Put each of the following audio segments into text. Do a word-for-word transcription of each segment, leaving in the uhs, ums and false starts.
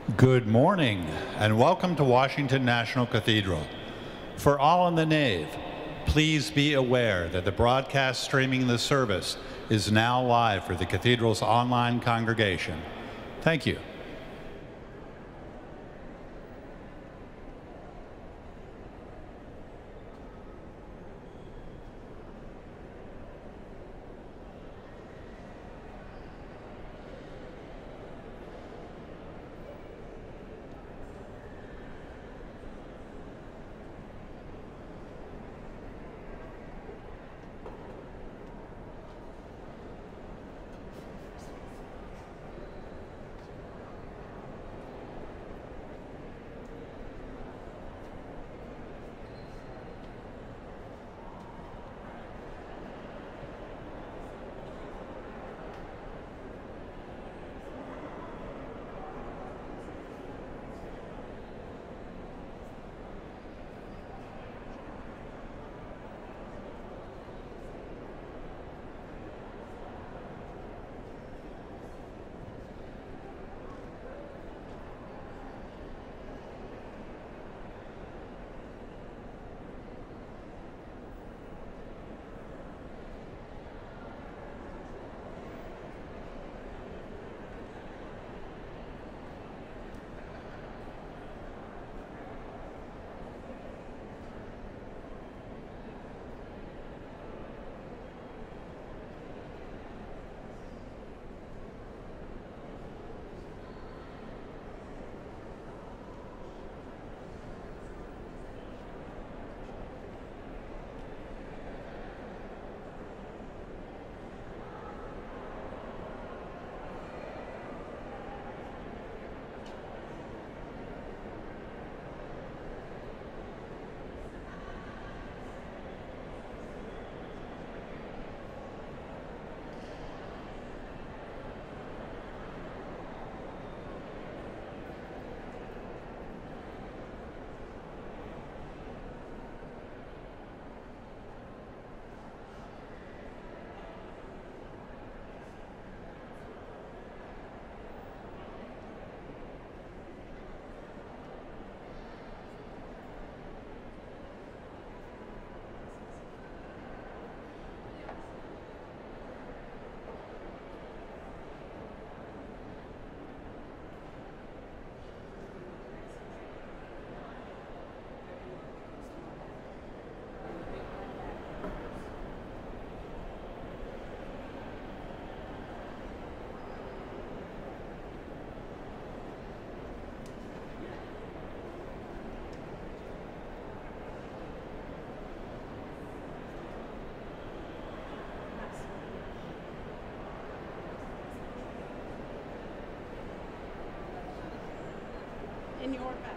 Good morning, and welcome to Washington National Cathedral. For all in the nave, please be aware that the broadcast streaming the service is now live for the Cathedral's online congregation. Thank you. In your back.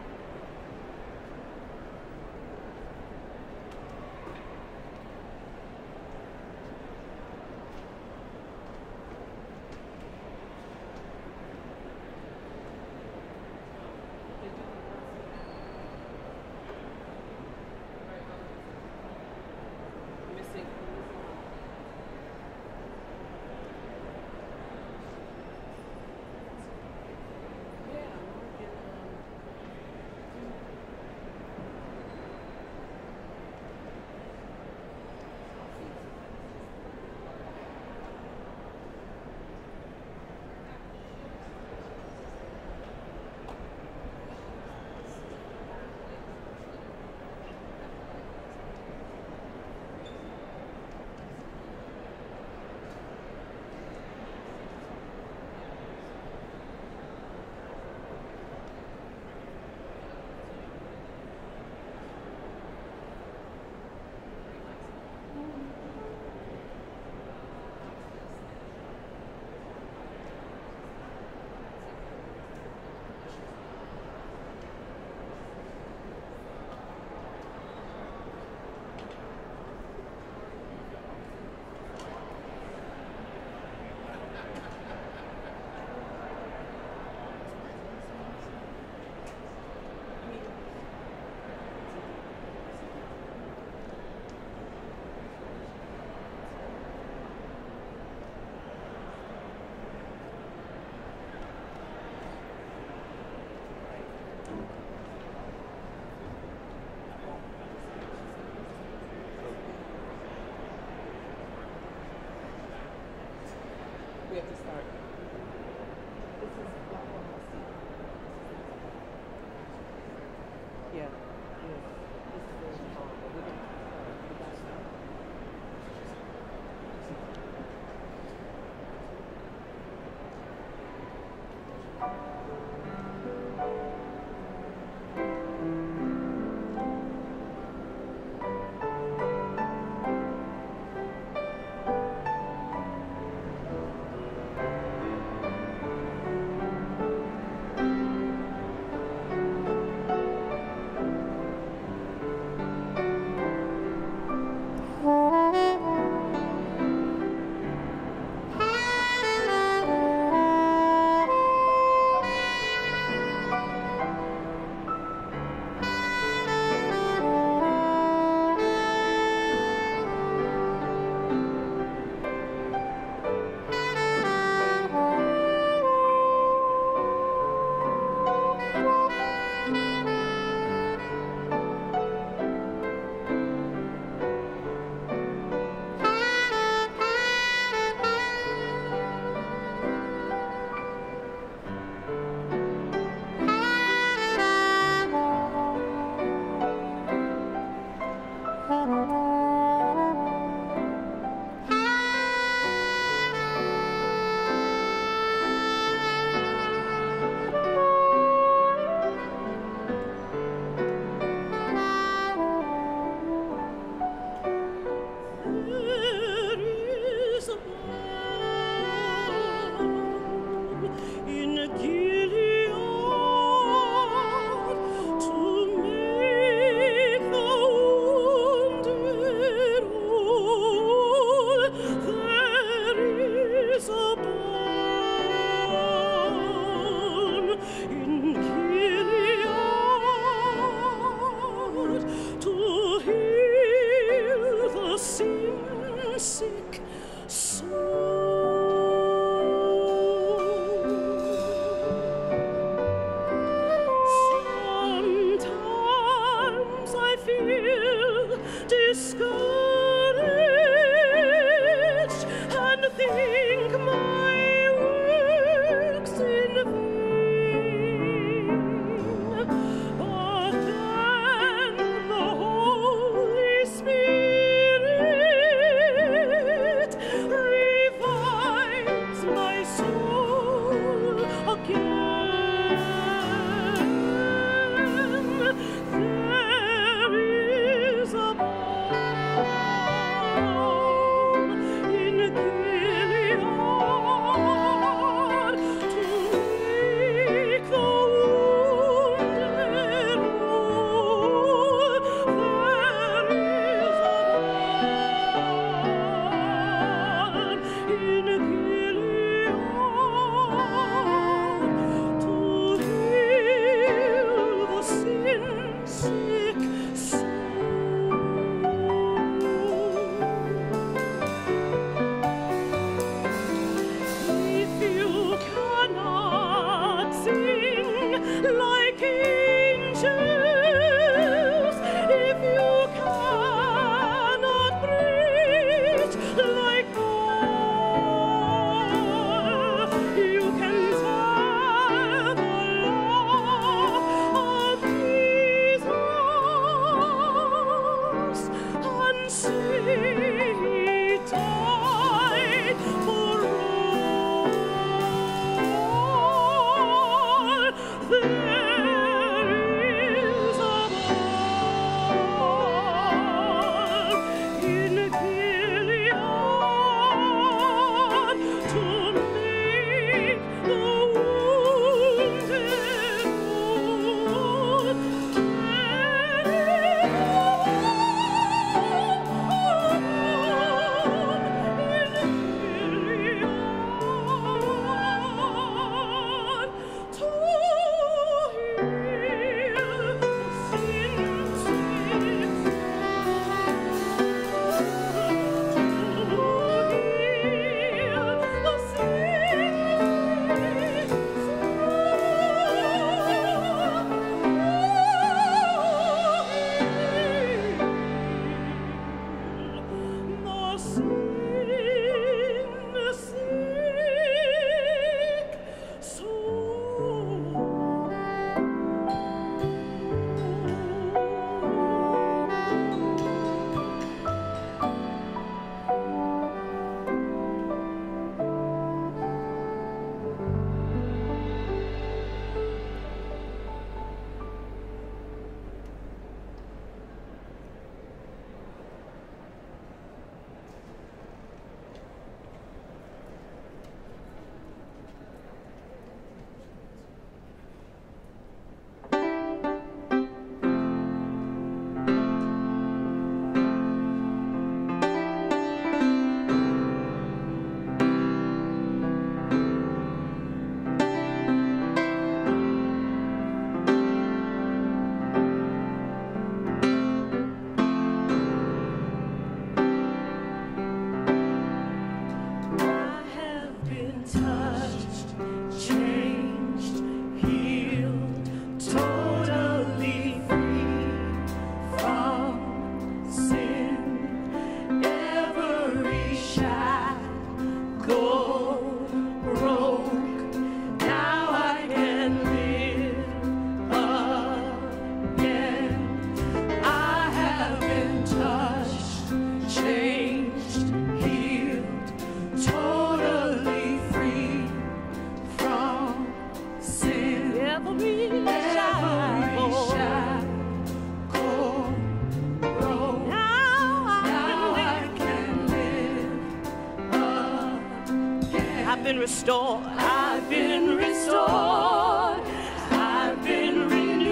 I've been restored. I've been restored. I've been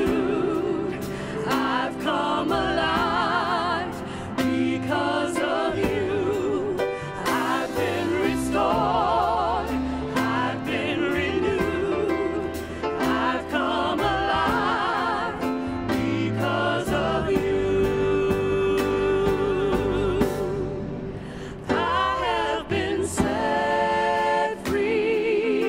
renewed. I've come alive because of you. I've been restored. I've been renewed. I've come alive because of you. I have been set free.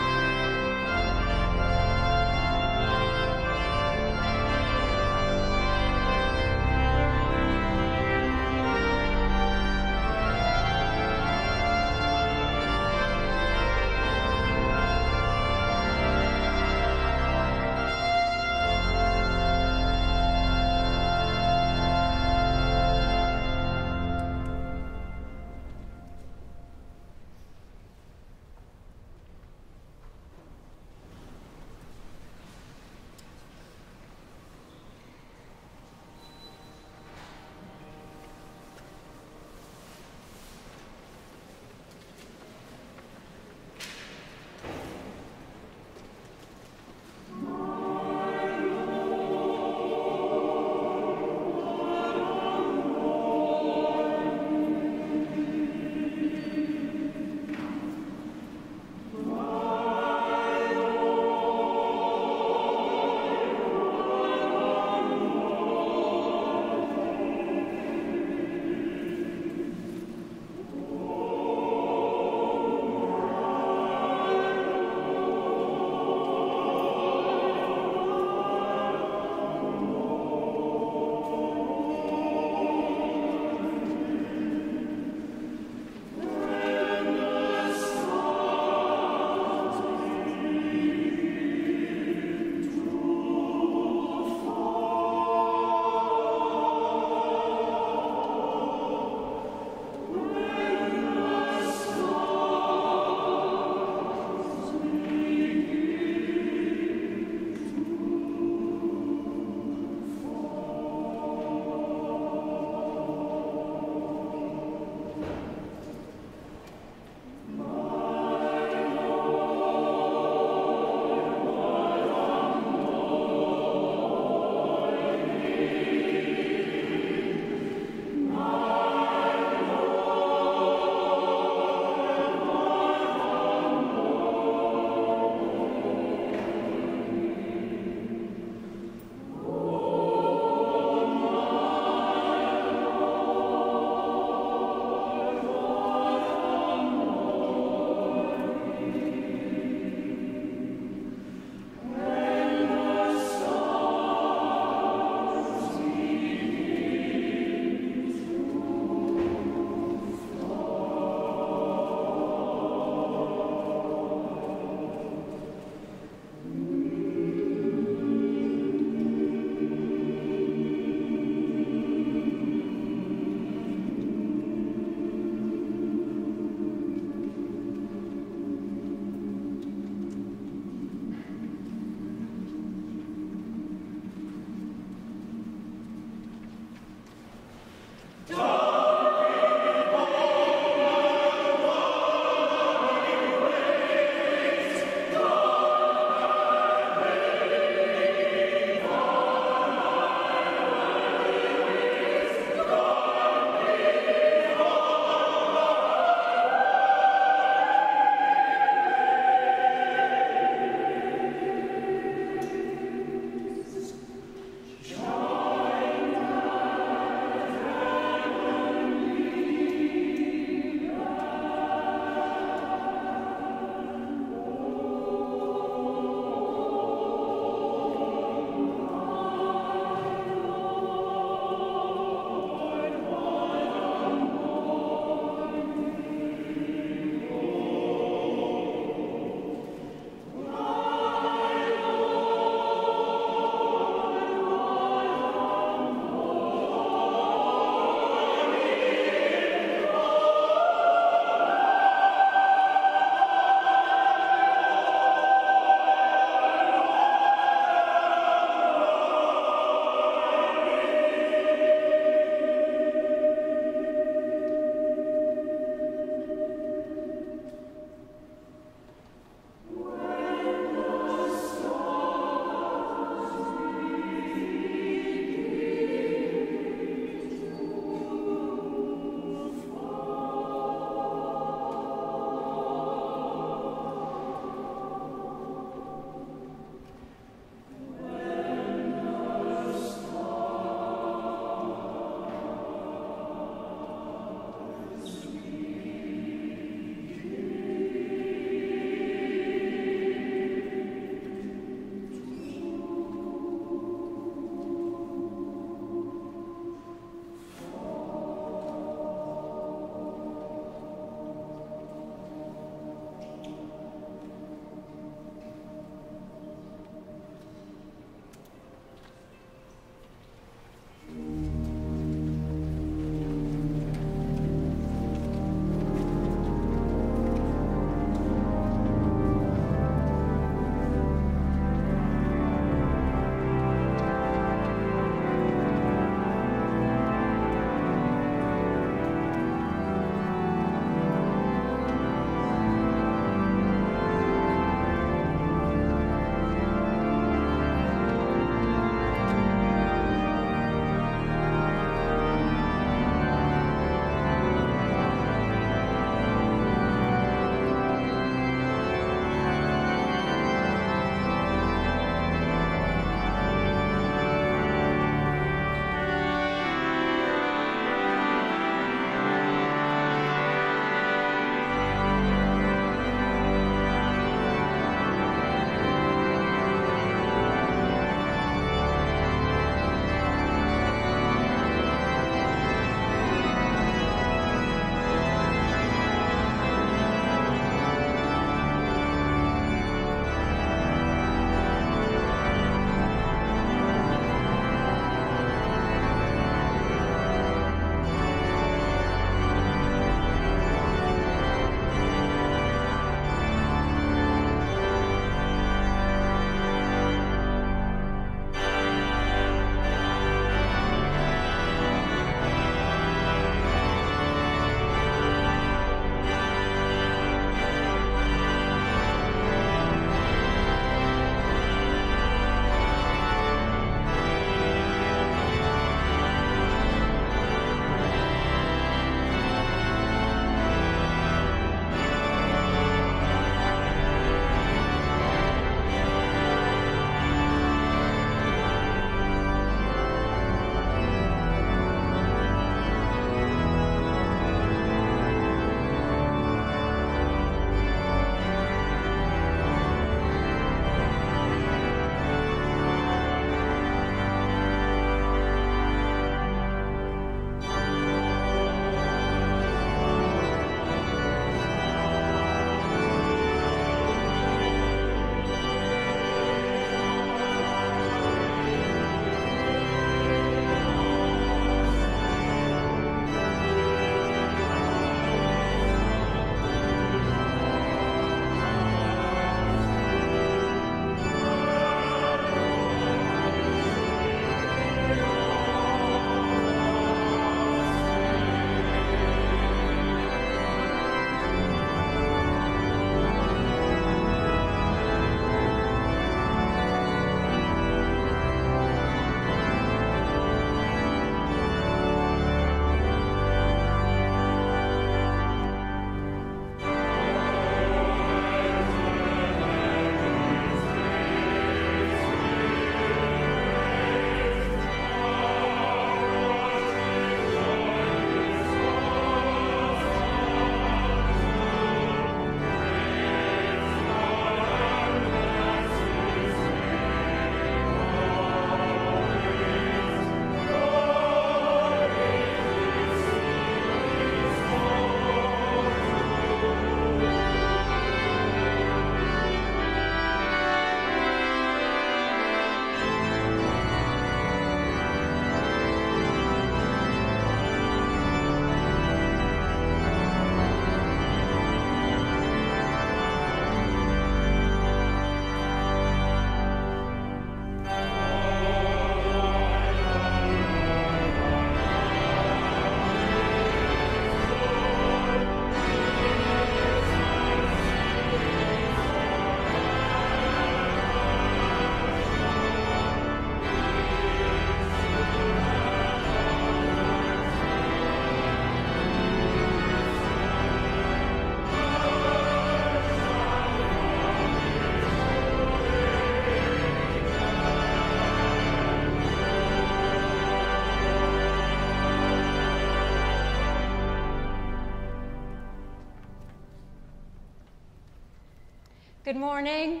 Good morning.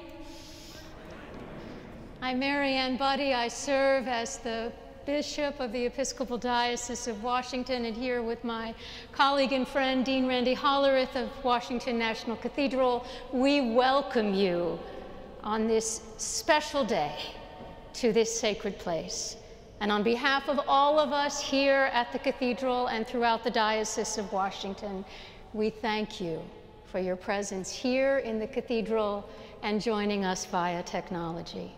I'm Mary Ann Buddy. I serve as the Bishop of the Episcopal Diocese of Washington, and here with my colleague and friend, Dean Randy Hollerith of Washington National Cathedral, we welcome you on this special day to this sacred place. And on behalf of all of us here at the Cathedral and throughout the Diocese of Washington, we thank you for your presence here in the Cathedral and joining us via technology.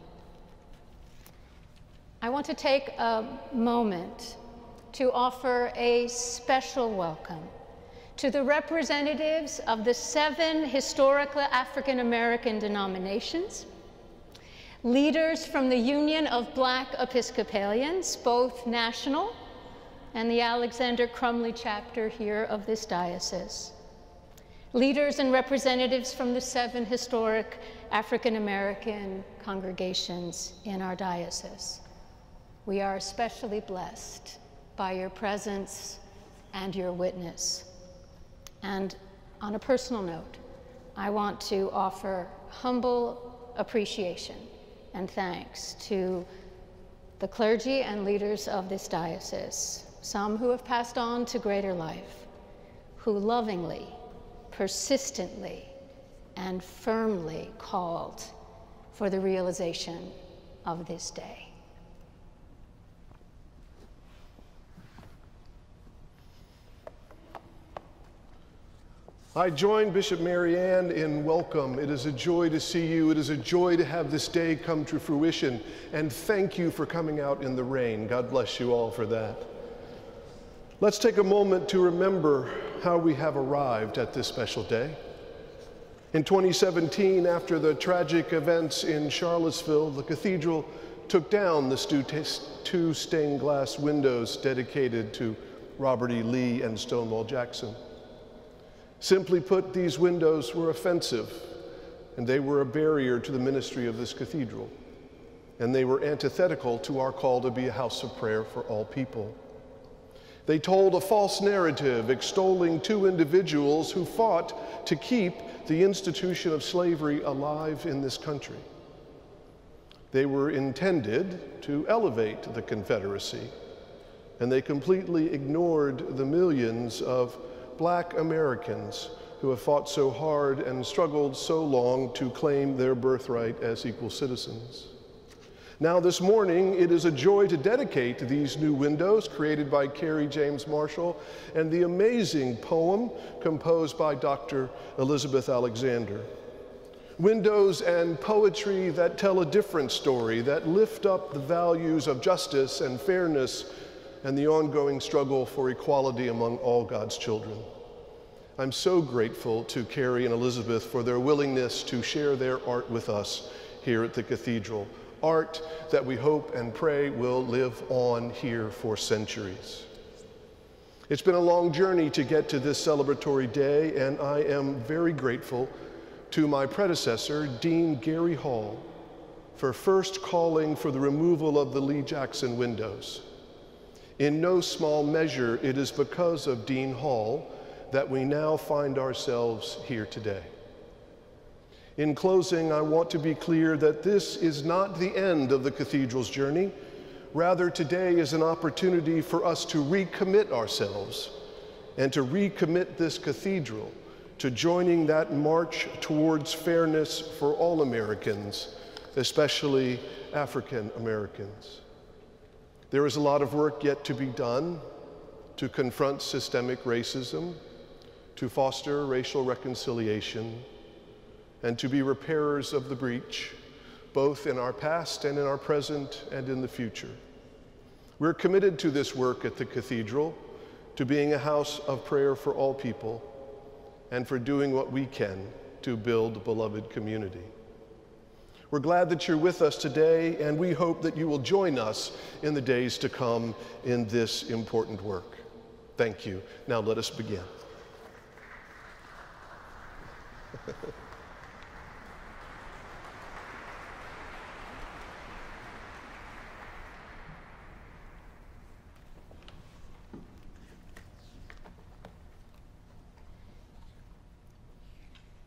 I want to take a moment to offer a special welcome to the representatives of the seven historical African American denominations, leaders from the Union of Black Episcopalians, both national and the Alexander Crumley chapter here of this diocese, leaders and representatives from the seven historic African American congregations in our diocese. We are especially blessed by your presence and your witness. And on a personal note, I want to offer humble appreciation and thanks to the clergy and leaders of this diocese, some who have passed on to greater life, who lovingly, persistently, and firmly called for the realization of this day. I join Bishop Mary Ann in welcome. It is a joy to see you. It is a joy to have this day come to fruition. And thank you for coming out in the rain. God bless you all for that. Let's take a moment to remember how we have arrived at this special day. In twenty seventeen, after the tragic events in Charlottesville, the Cathedral took down the two stained glass windows dedicated to Robert E. Lee and Stonewall Jackson. Simply put, these windows were offensive, and they were a barrier to the ministry of this cathedral, and they were antithetical to our call to be a house of prayer for all people. They told a false narrative extolling two individuals who fought to keep the institution of slavery alive in this country. They were intended to elevate the Confederacy, and they completely ignored the millions of Black Americans who have fought so hard and struggled so long to claim their birthright as equal citizens. Now this morning, it is a joy to dedicate these new windows created by Kerry James Marshall and the amazing poem composed by Doctor Elizabeth Alexander. Windows and poetry that tell a different story, that lift up the values of justice and fairness and the ongoing struggle for equality among all God's children. I'm so grateful to Kerry and Elizabeth for their willingness to share their art with us here at the Cathedral. Art that we hope and pray will live on here for centuries. It's been a long journey to get to this celebratory day, and I am very grateful to my predecessor, Dean Gary Hall, for first calling for the removal of the Lee Jackson windows. In no small measure, it is because of Dean Hall that we now find ourselves here today. In closing, I want to be clear that this is not the end of the Cathedral's journey. Rather, today is an opportunity for us to recommit ourselves and to recommit this Cathedral to joining that march towards fairness for all Americans, especially African Americans. There is a lot of work yet to be done to confront systemic racism, to foster racial reconciliation, and to be repairers of the breach, both in our past and in our present and in the future. We're committed to this work at the Cathedral, to being a house of prayer for all people, and for doing what we can to build a beloved community. We're glad that you're with us today, and we hope that you will join us in the days to come in this important work. Thank you. Now let us begin.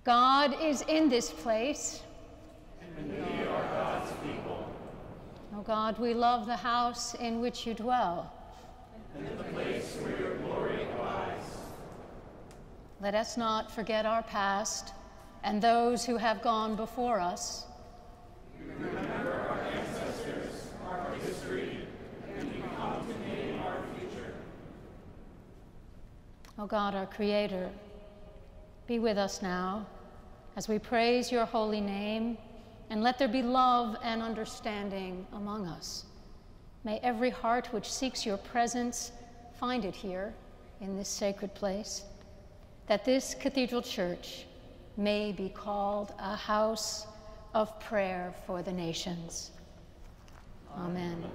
God is in this place. And we are God's people. O God, we love the house in which you dwell. And the place where your glory abides. Let us not forget our past and those who have gone before us. We remember our ancestors, our history, and we accompany our future. O God, our Creator, be with us now as we praise your holy name, and let there be love and understanding among us. May every heart which seeks your presence find it here in this sacred place, that this Cathedral Church may be called a house of prayer for the nations. Amen.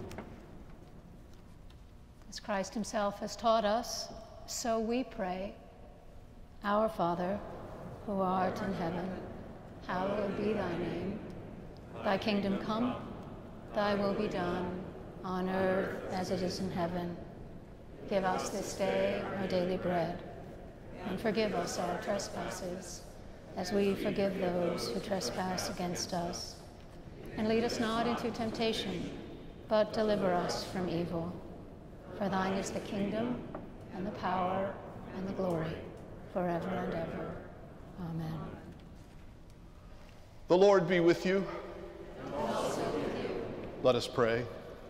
As Christ himself has taught us, so we pray. Our Father, who art in heaven, hallowed be thy name. Thy kingdom come, thy will be done, on earth as it is in heaven. Give us this day our daily bread, and forgive us our trespasses, as we forgive those who trespass against us. And lead us not into temptation, but deliver us from evil. For thine is the kingdom, and the power, and the glory, forever and ever. Amen. The Lord be with you. And also with you. Let us pray.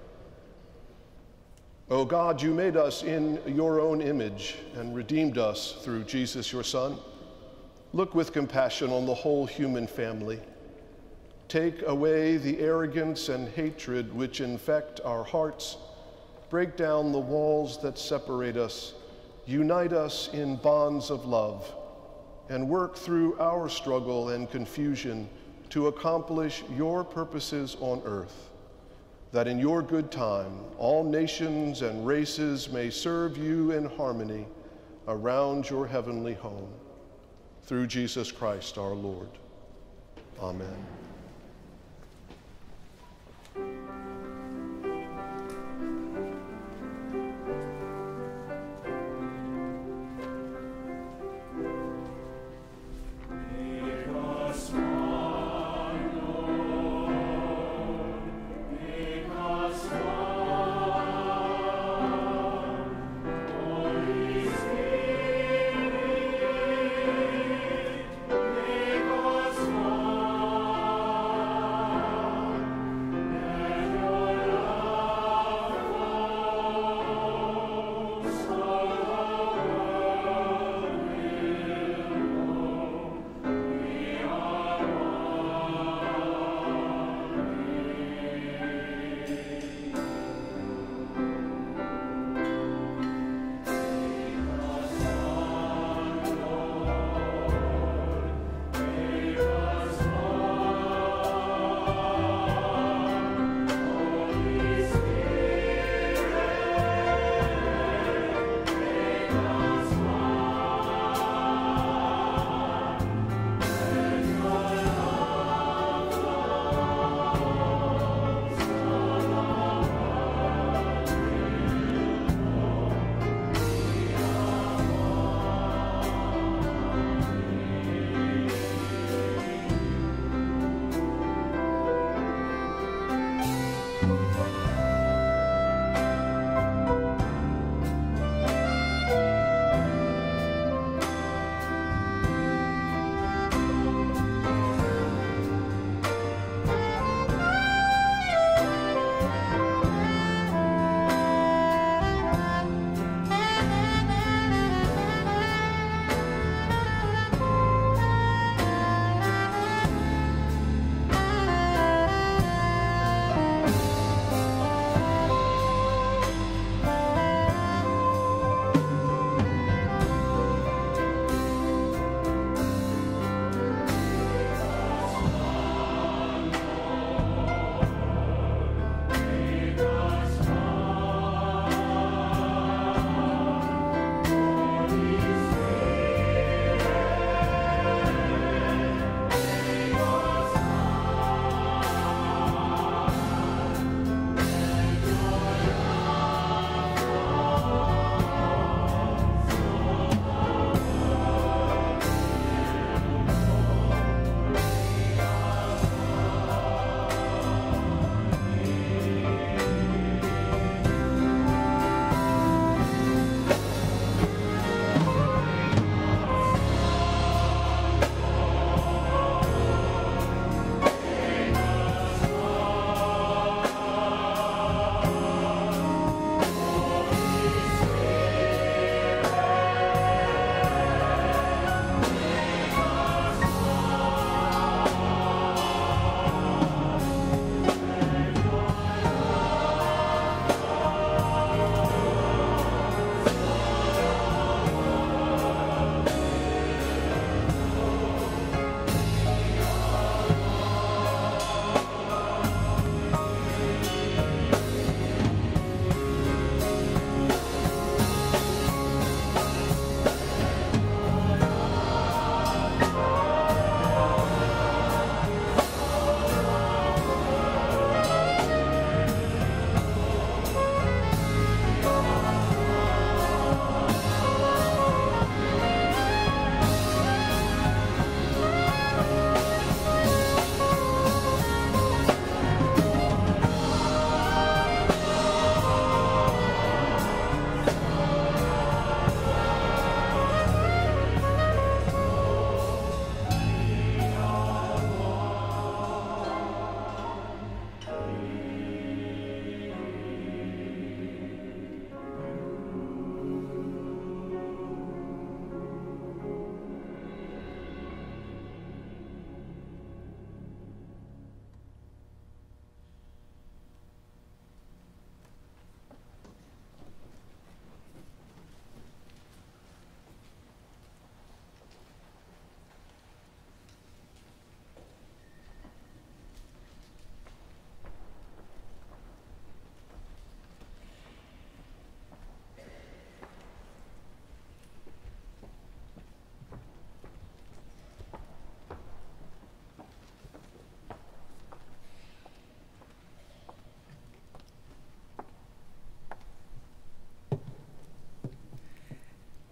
O God, you made us in your own image and redeemed us through Jesus, your Son. Look with compassion on the whole human family. Take away the arrogance and hatred which infect our hearts. Break down the walls that separate us. Unite us in bonds of love, and work through our struggle and confusion to accomplish your purposes on earth, that in your good time all nations and races may serve you in harmony around your heavenly home. Through Jesus Christ our Lord. Amen. Make us one.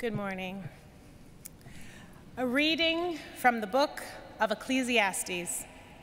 Good morning. A reading from the book of Ecclesiastes.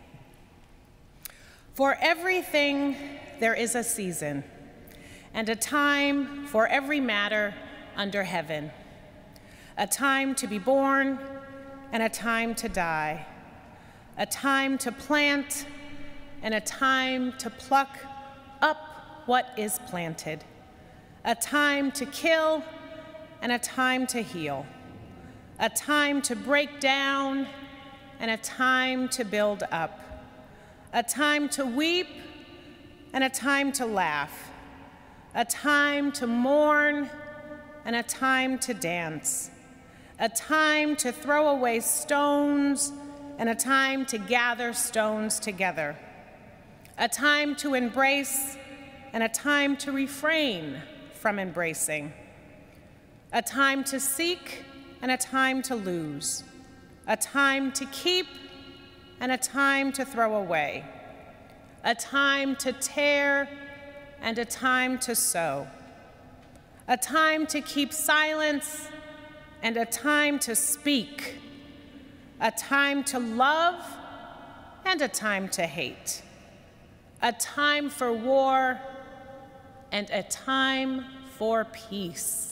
For everything there is a season, and a time for every matter under heaven, a time to be born and a time to die, a time to plant and a time to pluck up what is planted, a time to kill and a time to heal, a time to break down and a time to build up, a time to weep and a time to laugh, a time to mourn and a time to dance, a time to throw away stones and a time to gather stones together, a time to embrace and a time to refrain from embracing, a time to seek and a time to lose, a time to keep and a time to throw away, a time to tear and a time to sow, a time to keep silence and a time to speak, a time to love and a time to hate, a time for war and a time for peace.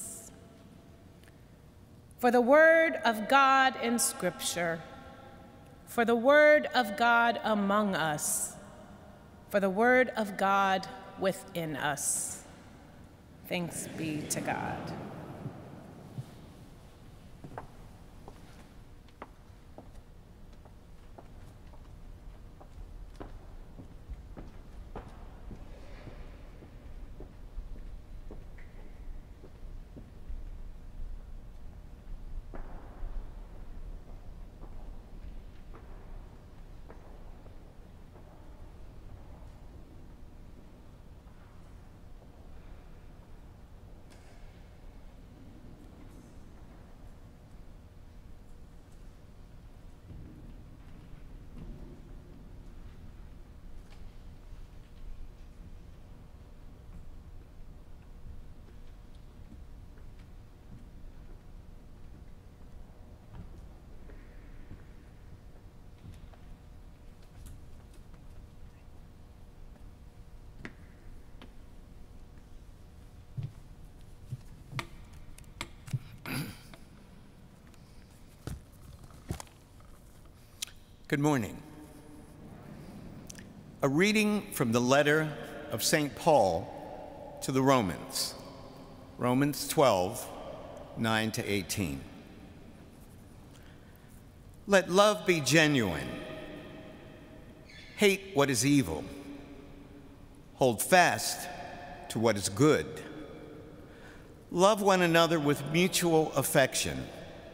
For the word of God in Scripture, for the word of God among us, for the word of God within us. Thanks be to God. Good morning. A reading from the letter of Saint Paul to the Romans, Romans twelve, nine to eighteen. Let love be genuine. Hate what is evil. Hold fast to what is good. Love one another with mutual affection.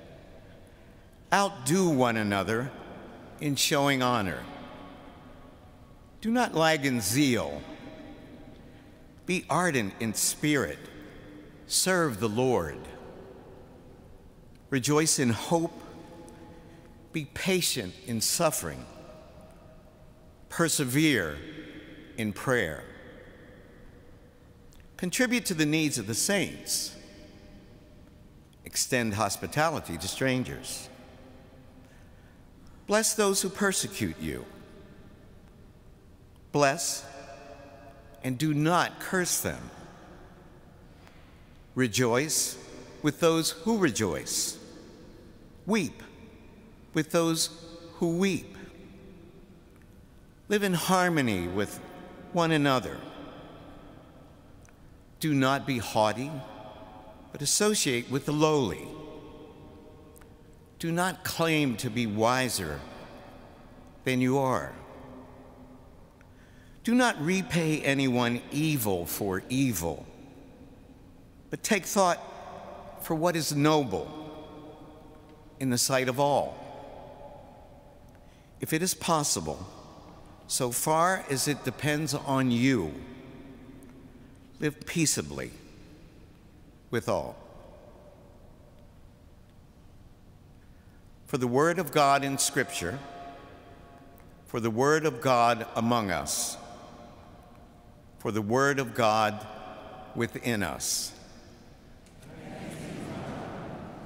Outdo one another in showing honor. Do not lag in zeal. Be ardent in spirit. Serve the Lord. Rejoice in hope. Be patient in suffering. Persevere in prayer. Contribute to the needs of the saints. Extend hospitality to strangers. Bless those who persecute you. Bless and do not curse them. Rejoice with those who rejoice. Weep with those who weep. Live in harmony with one another. Do not be haughty, but associate with the lowly. Do not claim to be wiser than you are. Do not repay anyone evil for evil, but take thought for what is noble in the sight of all. If it is possible, so far as it depends on you, live peaceably with all. For the word of God in Scripture, for the word of God among us, for the word of God within us.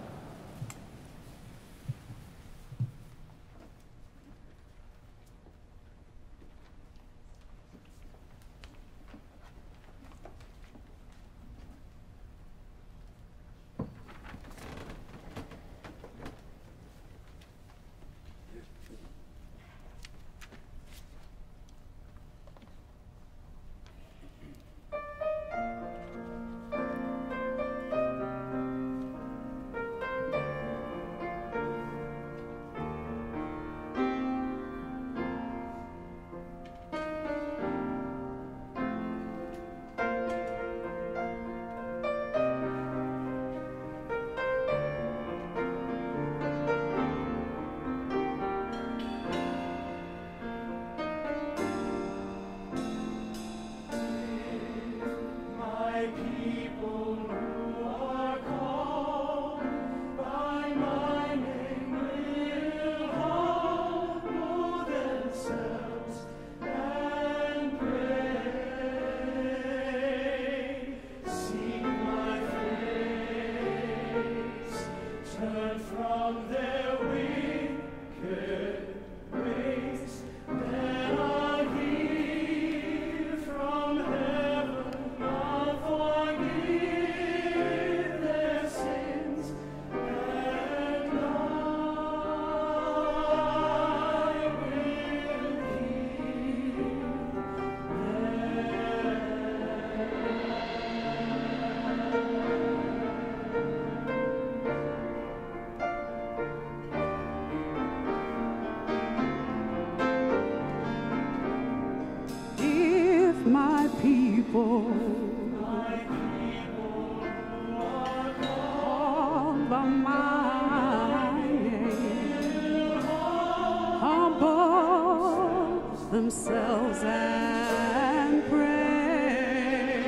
themselves and pray.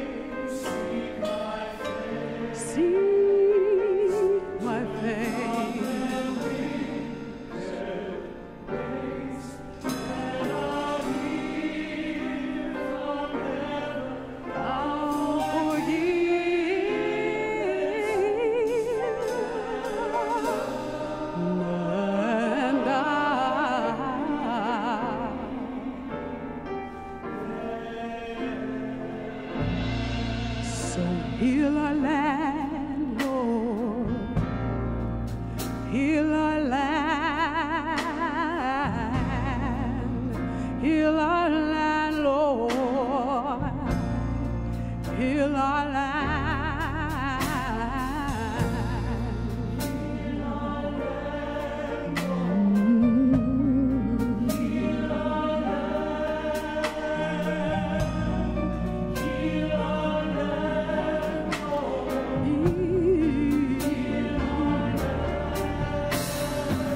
Seek my face. I'll forgive. And I heal our land, Lord, heal our land, heal our land, Lord, heal our land. Heal our land, Lord. Heal our land, heal our land. Heal our land.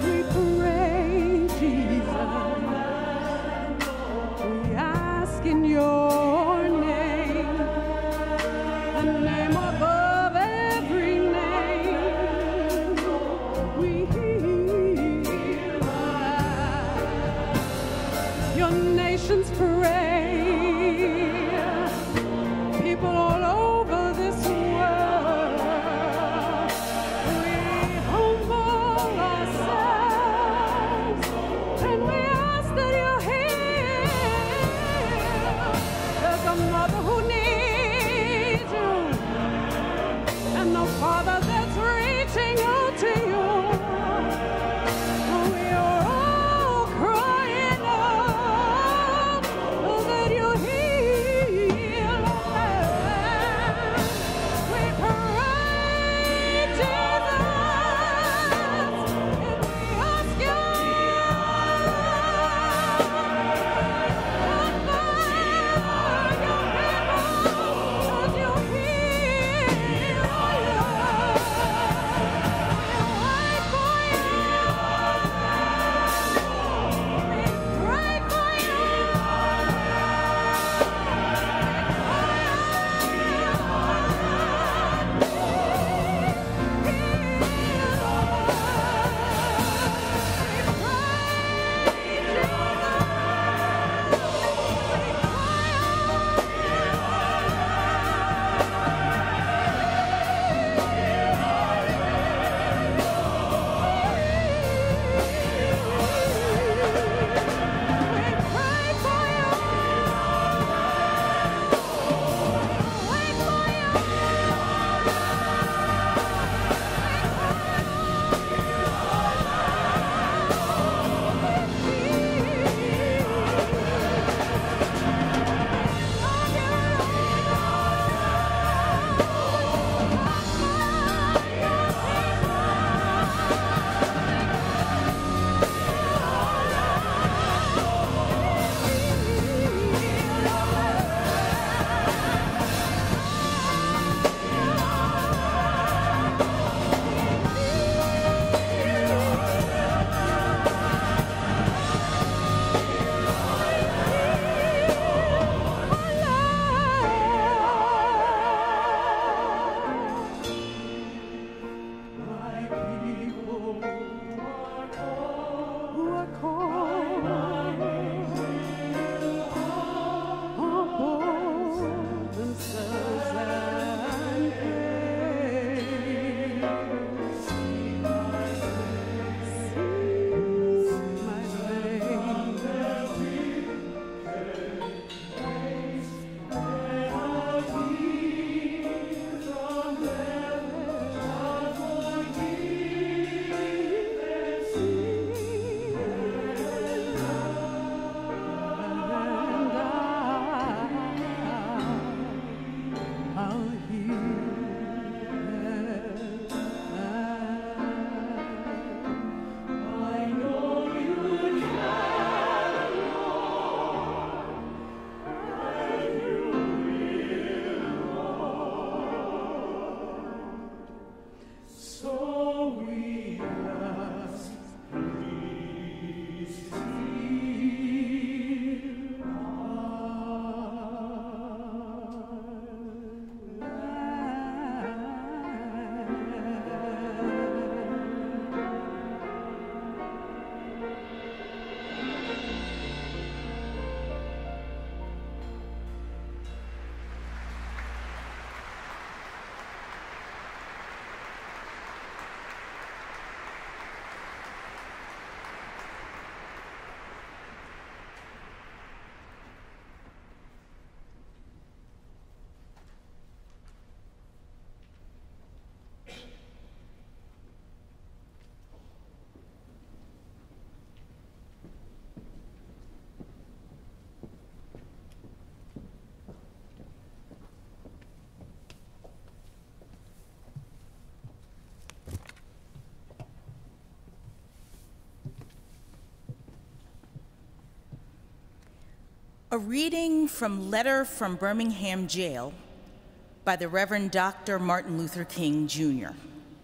A reading from Letter from Birmingham Jail by the Reverend Doctor Martin Luther King, Junior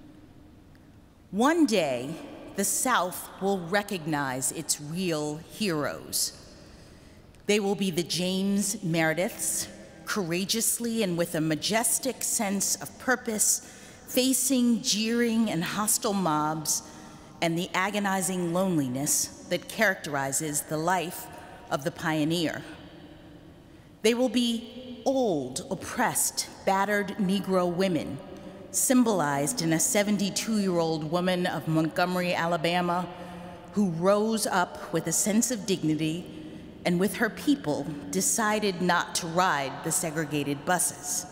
One day, the South will recognize its real heroes. They will be the James Merediths, courageously and with a majestic sense of purpose, facing jeering and hostile mobs and the agonizing loneliness that characterizes the life of the pioneer. They will be old, oppressed, battered Negro women, symbolized in a seventy-two-year-old woman of Montgomery, Alabama, who rose up with a sense of dignity and with her people decided not to ride the segregated buses.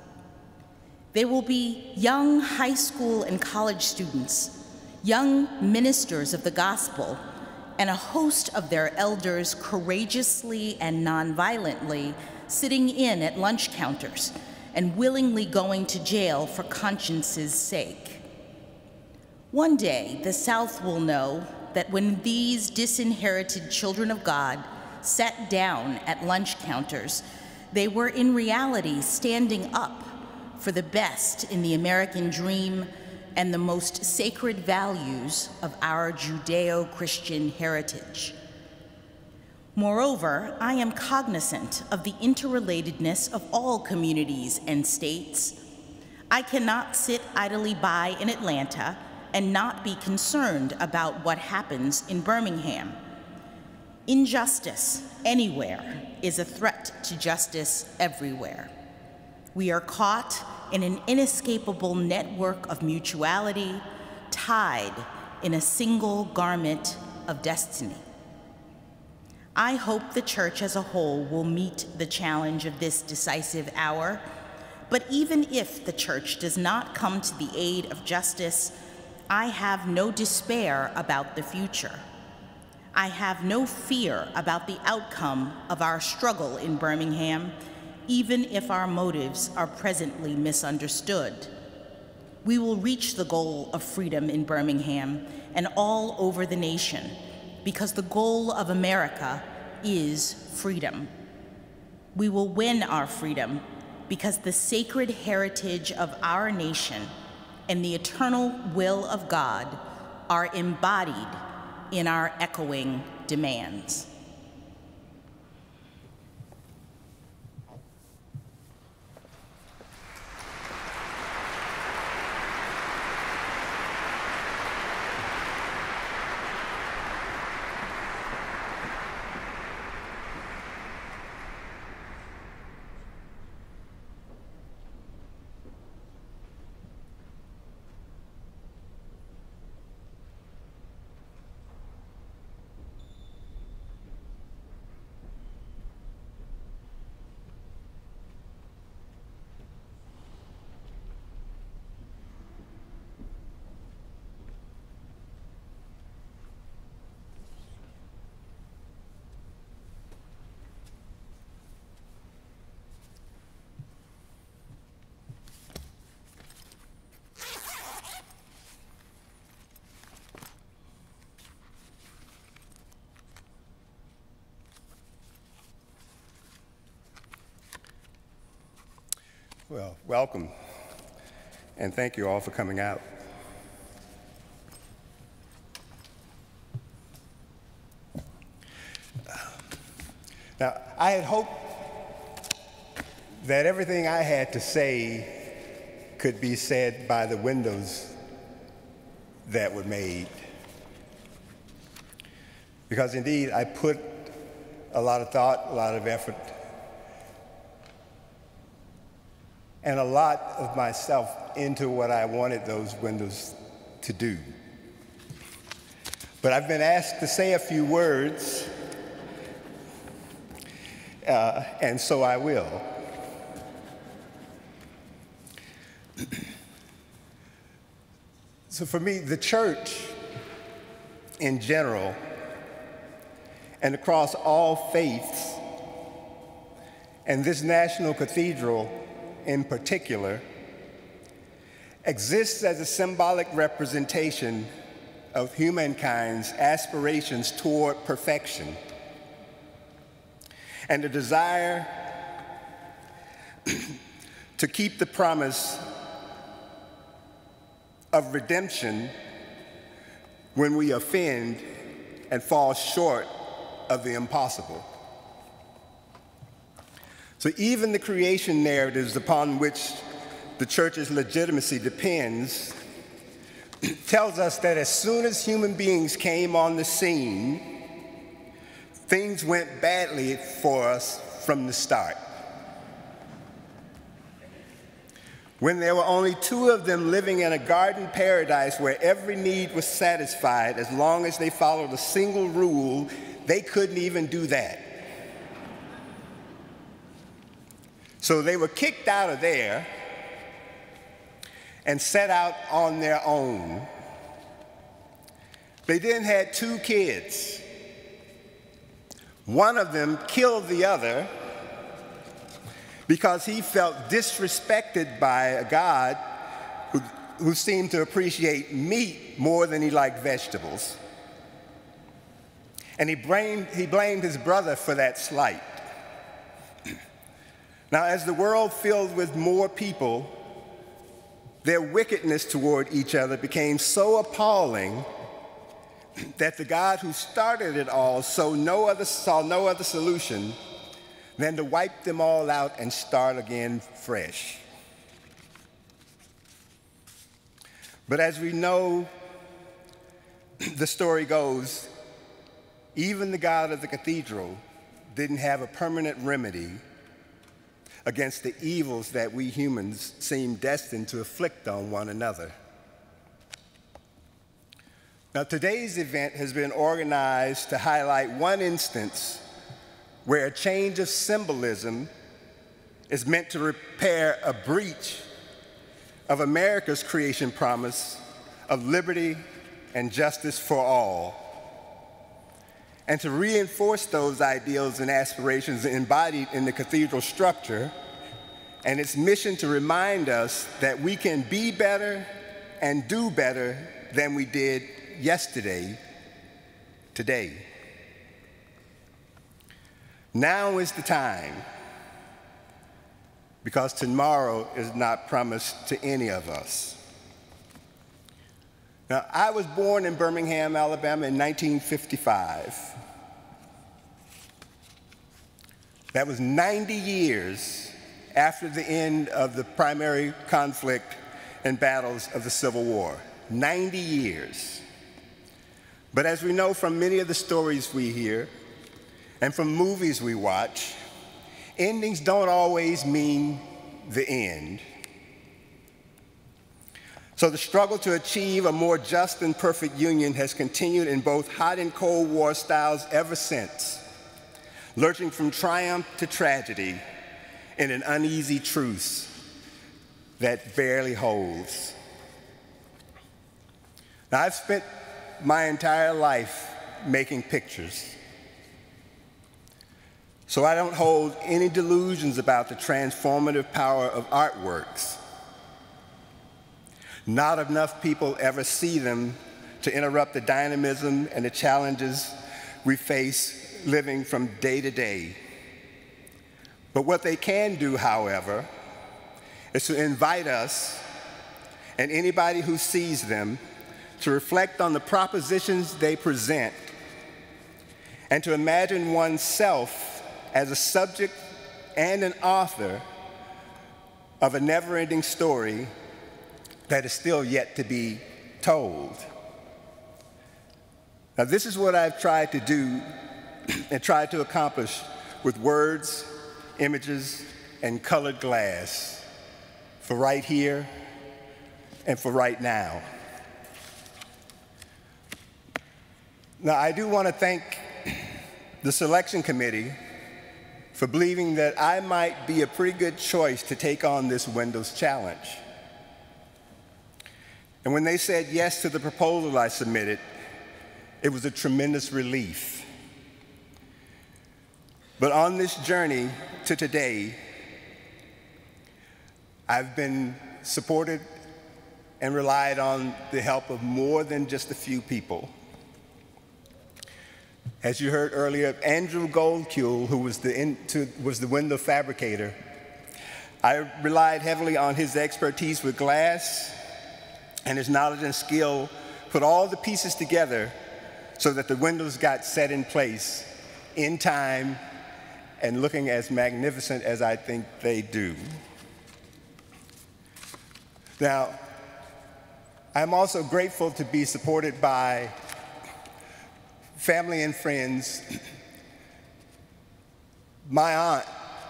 They will be young high school and college students, young ministers of the gospel, and a host of their elders courageously and nonviolently sitting in at lunch counters and willingly going to jail for conscience's sake. One day, the South will know that when these disinherited children of God sat down at lunch counters, they were in reality standing up for the best in the American dream and the most sacred values of our Judeo-Christian heritage. Moreover, I am cognizant of the interrelatedness of all communities and states. I cannot sit idly by in Atlanta and not be concerned about what happens in Birmingham. Injustice anywhere is a threat to justice everywhere. We are caught in an inescapable network of mutuality, tied in a single garment of destiny. I hope the church as a whole will meet the challenge of this decisive hour, but even if the church does not come to the aid of justice, I have no despair about the future. I have no fear about the outcome of our struggle in Birmingham, even if our motives are presently misunderstood. We will reach the goal of freedom in Birmingham and all over the nation, because the goal of America is freedom. We will win our freedom because the sacred heritage of our nation and the eternal will of God are embodied in our echoing demands. Well, welcome, and thank you all for coming out. Now, I had hoped that everything I had to say could be said by the windows that were made, because indeed I put a lot of thought, a lot of effort, and a lot of myself into what I wanted those windows to do. But I've been asked to say a few words, uh, and so I will. So for me, the church in general, and across all faiths, and this national cathedral in particular, exists as a symbolic representation of humankind's aspirations toward perfection. and a desire to keep the promise of redemption when we offend and fall short of the impossible. So even the creation narratives upon which the church's legitimacy depends tells us that as soon as human beings came on the scene, things went badly for us from the start. When there were only two of them living in a garden paradise where every need was satisfied as long as they followed a single rule, they couldn't even do that. So they were kicked out of there and set out on their own. They then had two kids. One of them killed the other because he felt disrespected by a God who, who seemed to appreciate meat more than he liked vegetables. And he blamed, he blamed his brother for that slight. Now, as the world filled with more people, their wickedness toward each other became so appalling that the God who started it all saw no other, saw no other solution than to wipe them all out and start again fresh. But as we know, the story goes, even the God of the cathedral didn't have a permanent remedy against the evils that we humans seem destined to afflict on one another. Now, today's event has been organized to highlight one instance where a change of symbolism is meant to repair a breach of America's creation promise of liberty and justice for all, and to reinforce those ideals and aspirations embodied in the cathedral structure and its mission to remind us that we can be better and do better than we did yesterday, today. Now is the time, because tomorrow is not promised to any of us. Now, I was born in Birmingham, Alabama in nineteen fifty-five. That was ninety years after the end of the primary conflict and battles of the Civil War. ninety years. But as we know from many of the stories we hear and from movies we watch, endings don't always mean the end. So the struggle to achieve a more just and perfect union has continued in both hot and cold war styles ever since, lurching from triumph to tragedy in an uneasy truce that barely holds. Now, I've spent my entire life making pictures, so I don't hold any delusions about the transformative power of artworks. Not enough people ever see them to interrupt the dynamism and the challenges we face living from day to day. But what they can do, however, is to invite us and anybody who sees them to reflect on the propositions they present and to imagine oneself as a subject and an author of a never-ending story that is still yet to be told. Now, this is what I've tried to do and tried to accomplish with words, images, and colored glass for right here and for right now. Now, I do want to thank the selection committee for believing that I might be a pretty good choice to take on this Windows challenge. And when they said yes to the proposal I submitted, it was a tremendous relief. But on this journey to today, I've been supported and relied on the help of more than just a few people. As you heard earlier, Andrew Goldkuhl, who was the, in, to, was the window fabricator. I relied heavily on his expertise with glass, and his knowledge and skill put all the pieces together so that the windows got set in place in time and looking as magnificent as I think they do. Now, I'm also grateful to be supported by family and friends. My aunt,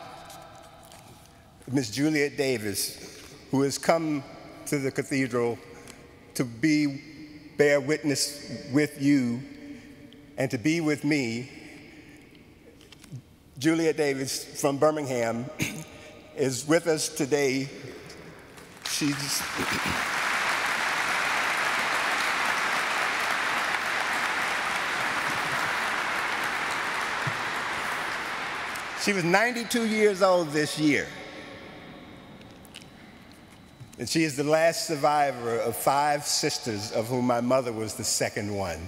Miss Juliet Davis, who has come to the cathedral to be, bear witness with you and to be with me. Juliet Davis from Birmingham is with us today. She's She was ninety-two years old this year. And she is the last survivor of five sisters, of whom my mother was the second one.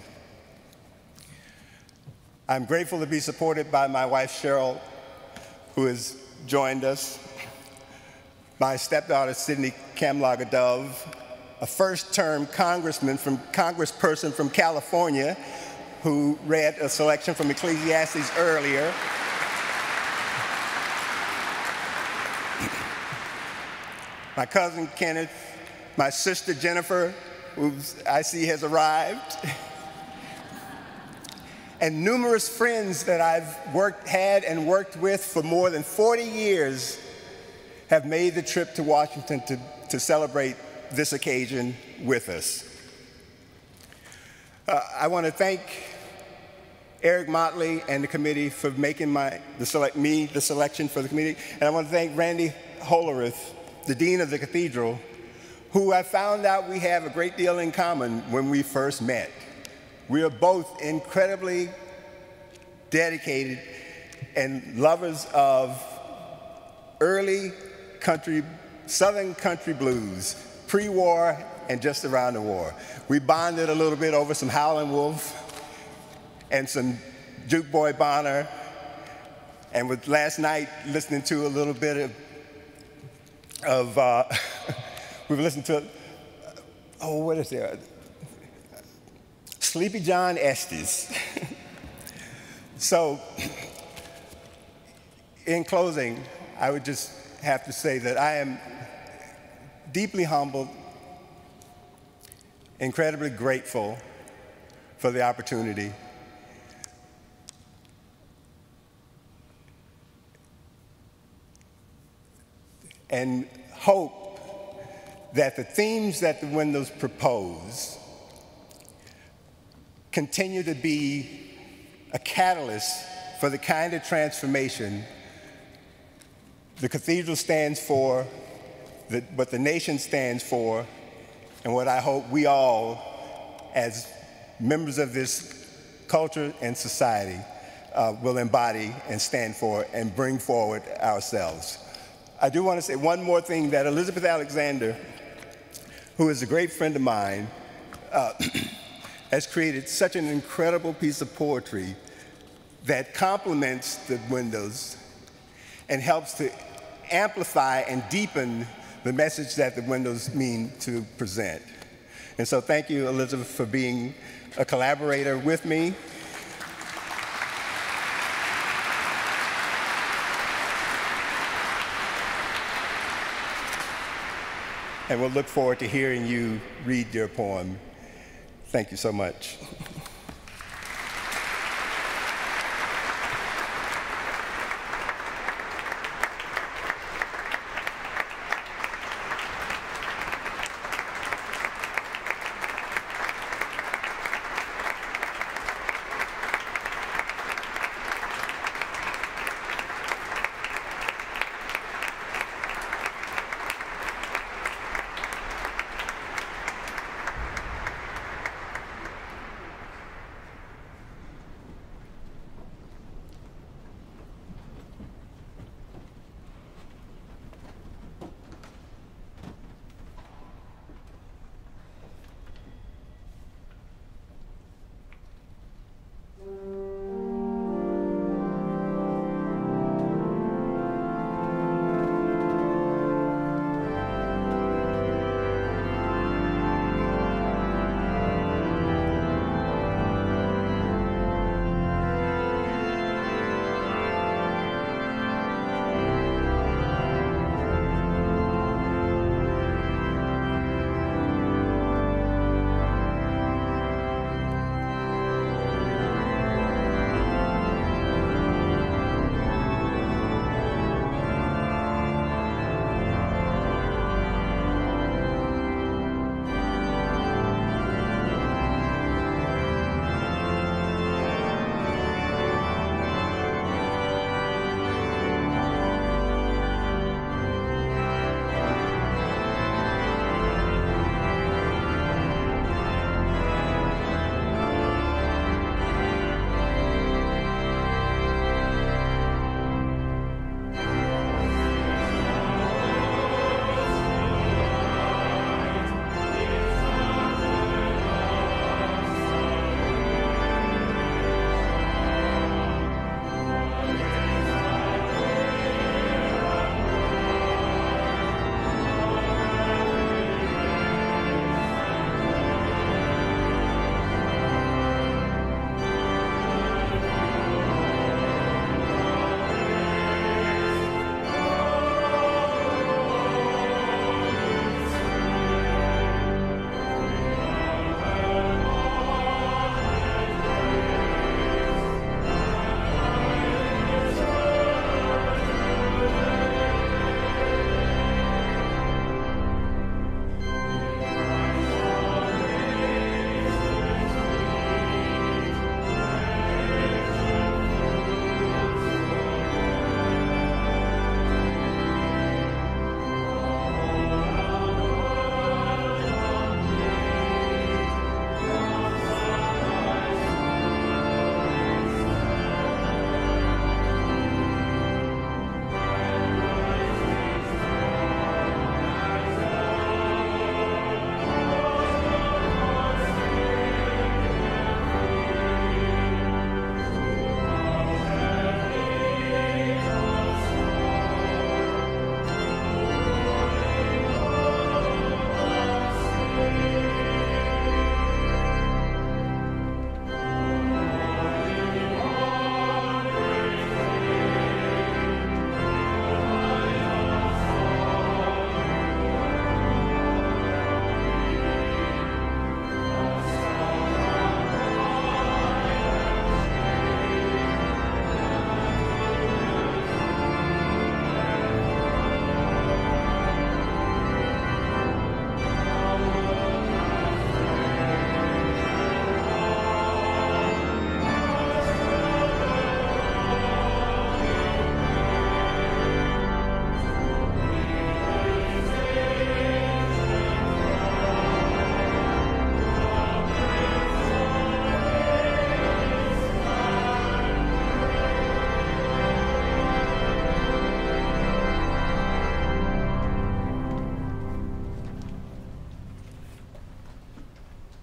I'm grateful to be supported by my wife, Cheryl, who has joined us, my stepdaughter, Sydney Kamlaga-Dove, a first-term congressman from, congressperson from California, who read a selection from Ecclesiastes earlier. My cousin Kenneth, my sister Jennifer, who I see has arrived, and numerous friends that I've worked, had and worked with for more than forty years have made the trip to Washington to, to celebrate this occasion with us. Uh, I want to thank Eric Motley and the committee for making my, the select, me the selection for the committee, and I want to thank Randy Hollerith, the Dean of the Cathedral, who I found out we have a great deal in common when we first met. We are both incredibly dedicated and lovers of early country, Southern country blues, pre-war and just around the war. We bonded a little bit over some Howlin' Wolf and some Duke Boy Bonner, and with last night listening to a little bit of of, uh, we've listened to, oh, what is there? Sleepy John Estes. So, in closing, I would just have to say that I am deeply humbled, incredibly grateful for the opportunity. And hope that the themes that the windows propose continue to be a catalyst for the kind of transformation the cathedral stands for, the, what the nation stands for, and what I hope we all, as members of this culture and society, uh, will embody and stand for and bring forward ourselves. I do want to say one more thing, that Elizabeth Alexander, who is a great friend of mine, uh, has created such an incredible piece of poetry that complements the windows and helps to amplify and deepen the message that the windows mean to present. And so thank you, Elizabeth, for being a collaborator with me. And we'll look forward to hearing you read your poem. Thank you so much.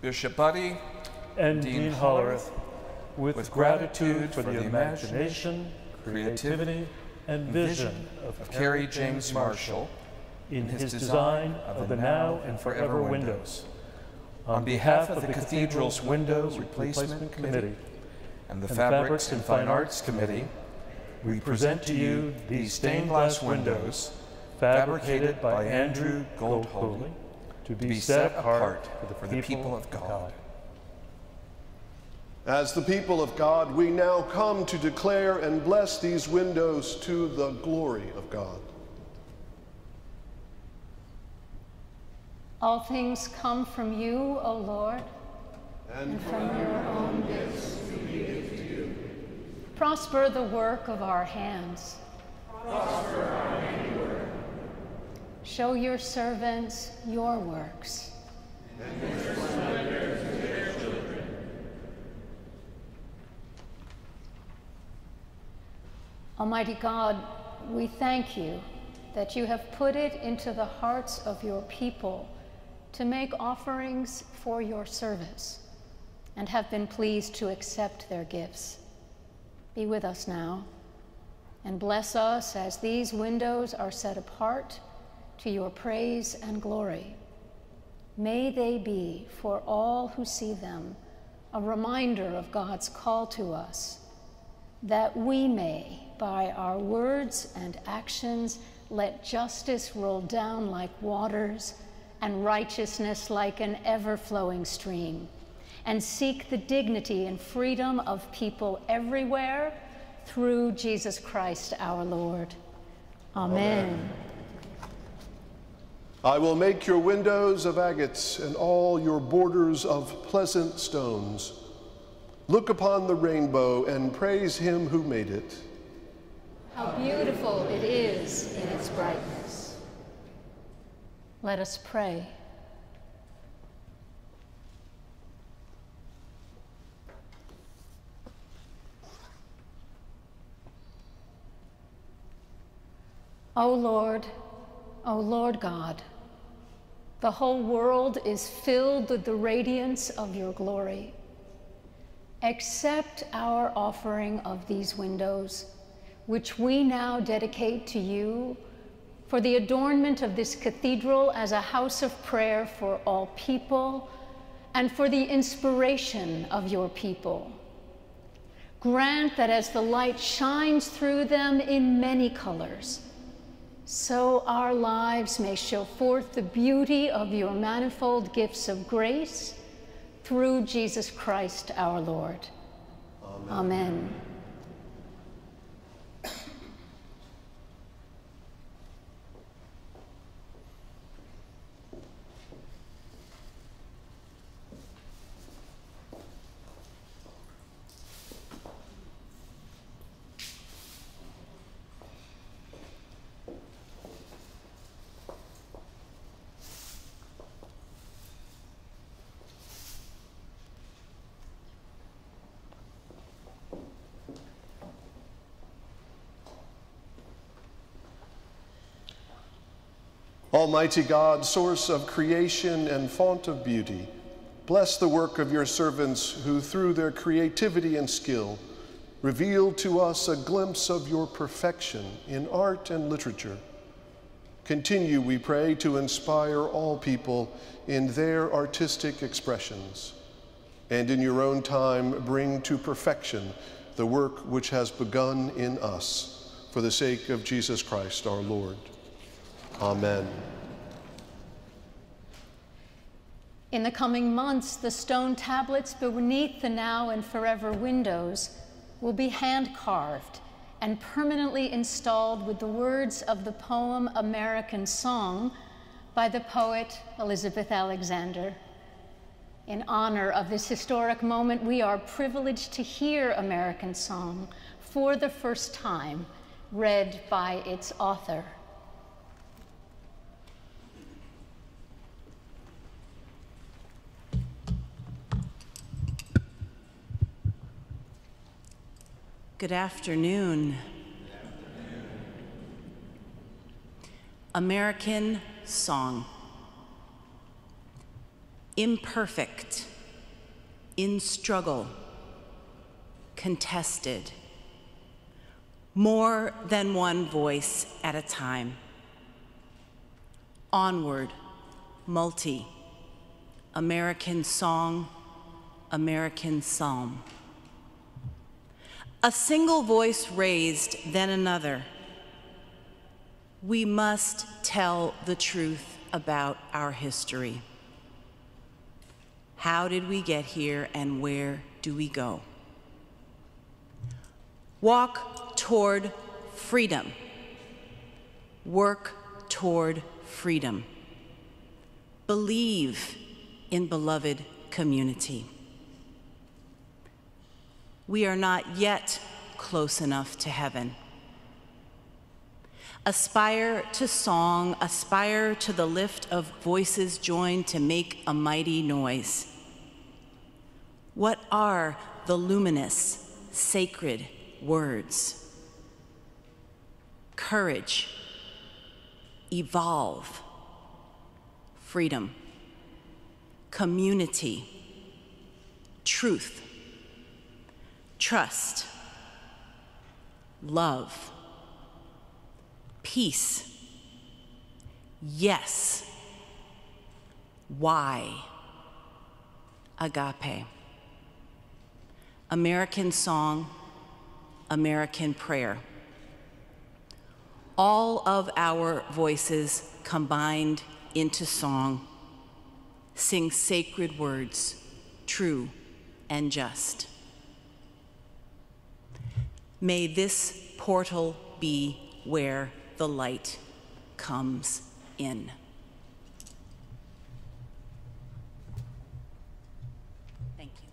Bishop Buddy, and Dean Dean Hollerith, Hollerith, with, with gratitude for the imagination, creativity, and vision of Kerry James Marshall in his design of the Now and Forever windows. On behalf of the Cathedral's Window Replacement Committee and the and Fabrics and Fine Arts Committee, we present to you these stained glass windows fabricated by Andrew Goldholy to be set apart for the people of God. As the people of God, we now come to declare and bless these windows to the glory of God. All things come from you, O Lord, and, and from your own gifts we give to you. Prosper the work of our hands. Prosper our handiwork. Show your servants your works. And their splendor to their children. Almighty God, we thank you that you have put it into the hearts of your people to make offerings for your service and have been pleased to accept their gifts. Be with us now and bless us as these windows are set apart to your praise and glory. May they be, for all who see them, a reminder of God's call to us, that we may, by our words and actions, let justice roll down like waters and righteousness like an ever-flowing stream, and seek the dignity and freedom of people everywhere through Jesus Christ our Lord. Amen. Amen. I will make your windows of agates and all your borders of pleasant stones. Look upon the rainbow and praise him who made it. How beautiful it is in its brightness. Let us pray. O Lord, O Lord God, the whole world is filled with the radiance of your glory. Accept our offering of these windows, which we now dedicate to you for the adornment of this cathedral as a house of prayer for all people and for the inspiration of your people. Grant that as the light shines through them in many colors, so our lives may show forth the beauty of your manifold gifts of grace through Jesus Christ our Lord. Amen. Amen. Almighty God, source of creation and font of beauty, bless the work of your servants who, through their creativity and skill, reveal to us a glimpse of your perfection in art and literature. Continue, we pray, to inspire all people in their artistic expressions, and in your own time bring to perfection the work which has begun in us, for the sake of Jesus Christ our Lord. Amen. In the coming months, the stone tablets beneath the now and forever windows will be hand-carved and permanently installed with the words of the poem American Song by the poet Elizabeth Alexander. In honor of this historic moment, we are privileged to hear American Song for the first time, read by its author. Good afternoon. American Song. Imperfect in struggle, contested, more than one voice at a time. Onward, multi, American song, American psalm. A single voice raised, then another. We must tell the truth about our history. How did we get here and where do we go? Walk toward freedom. Work toward freedom. Believe in beloved community. We are not yet close enough to heaven. Aspire to song, aspire to the lift of voices joined to make a mighty noise. What are the luminous, sacred words? Courage, evolve, freedom, community, truth, trust, love, peace, yes, why, agape. American song, American prayer. All of our voices combined into song sing sacred words, true and just. May this portal be where the light comes in. Thank you.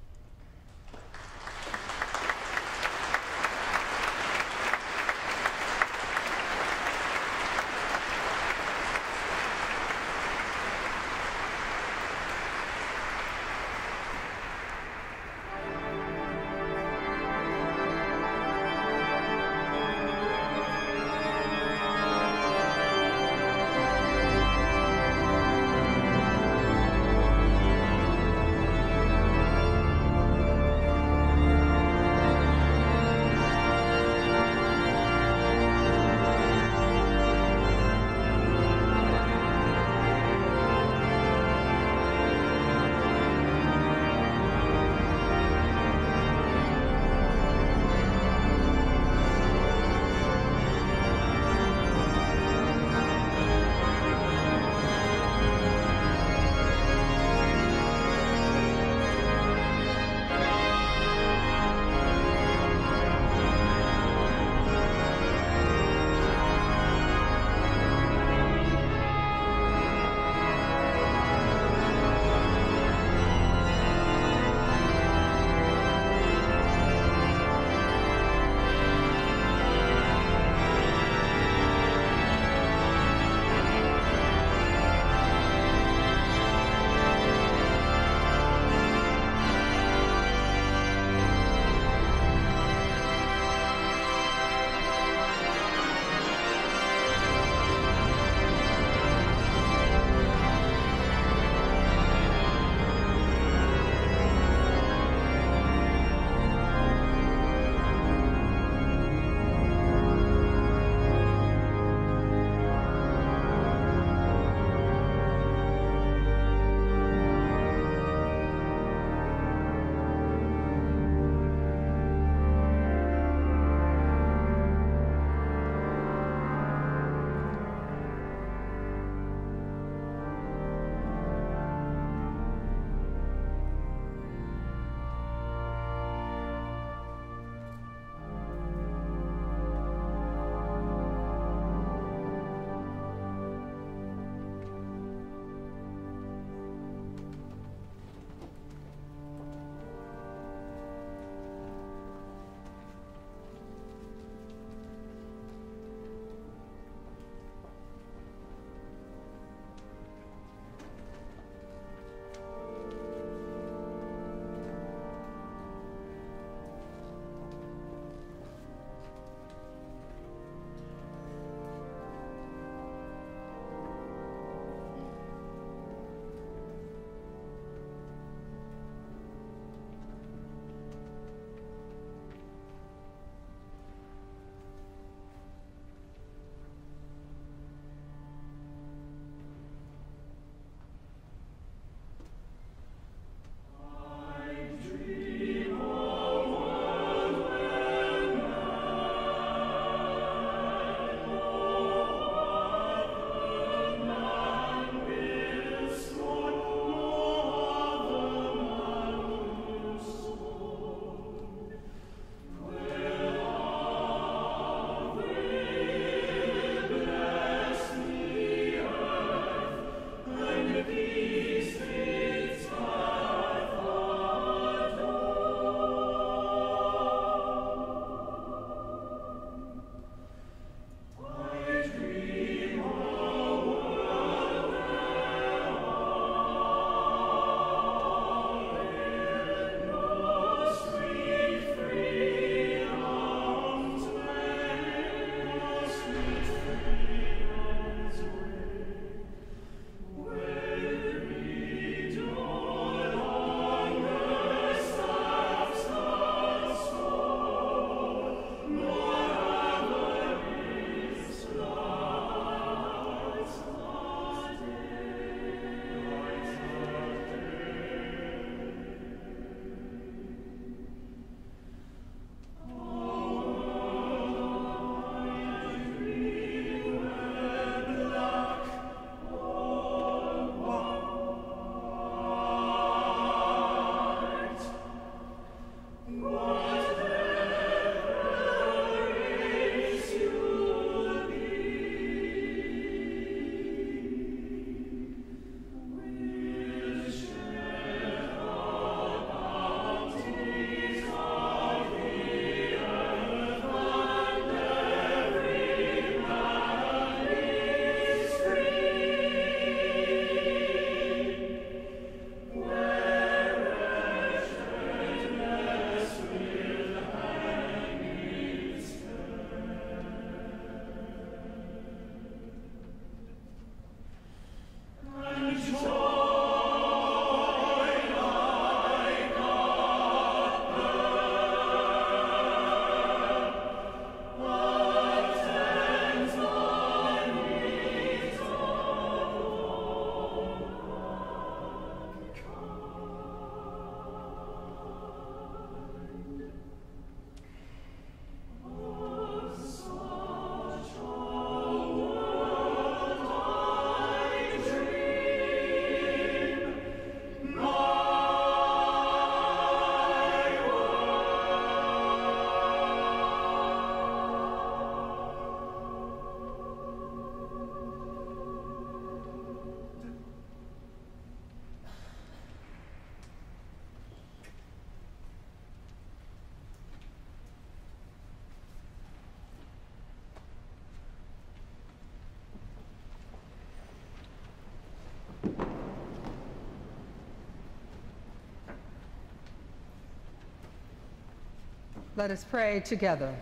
Let us pray together.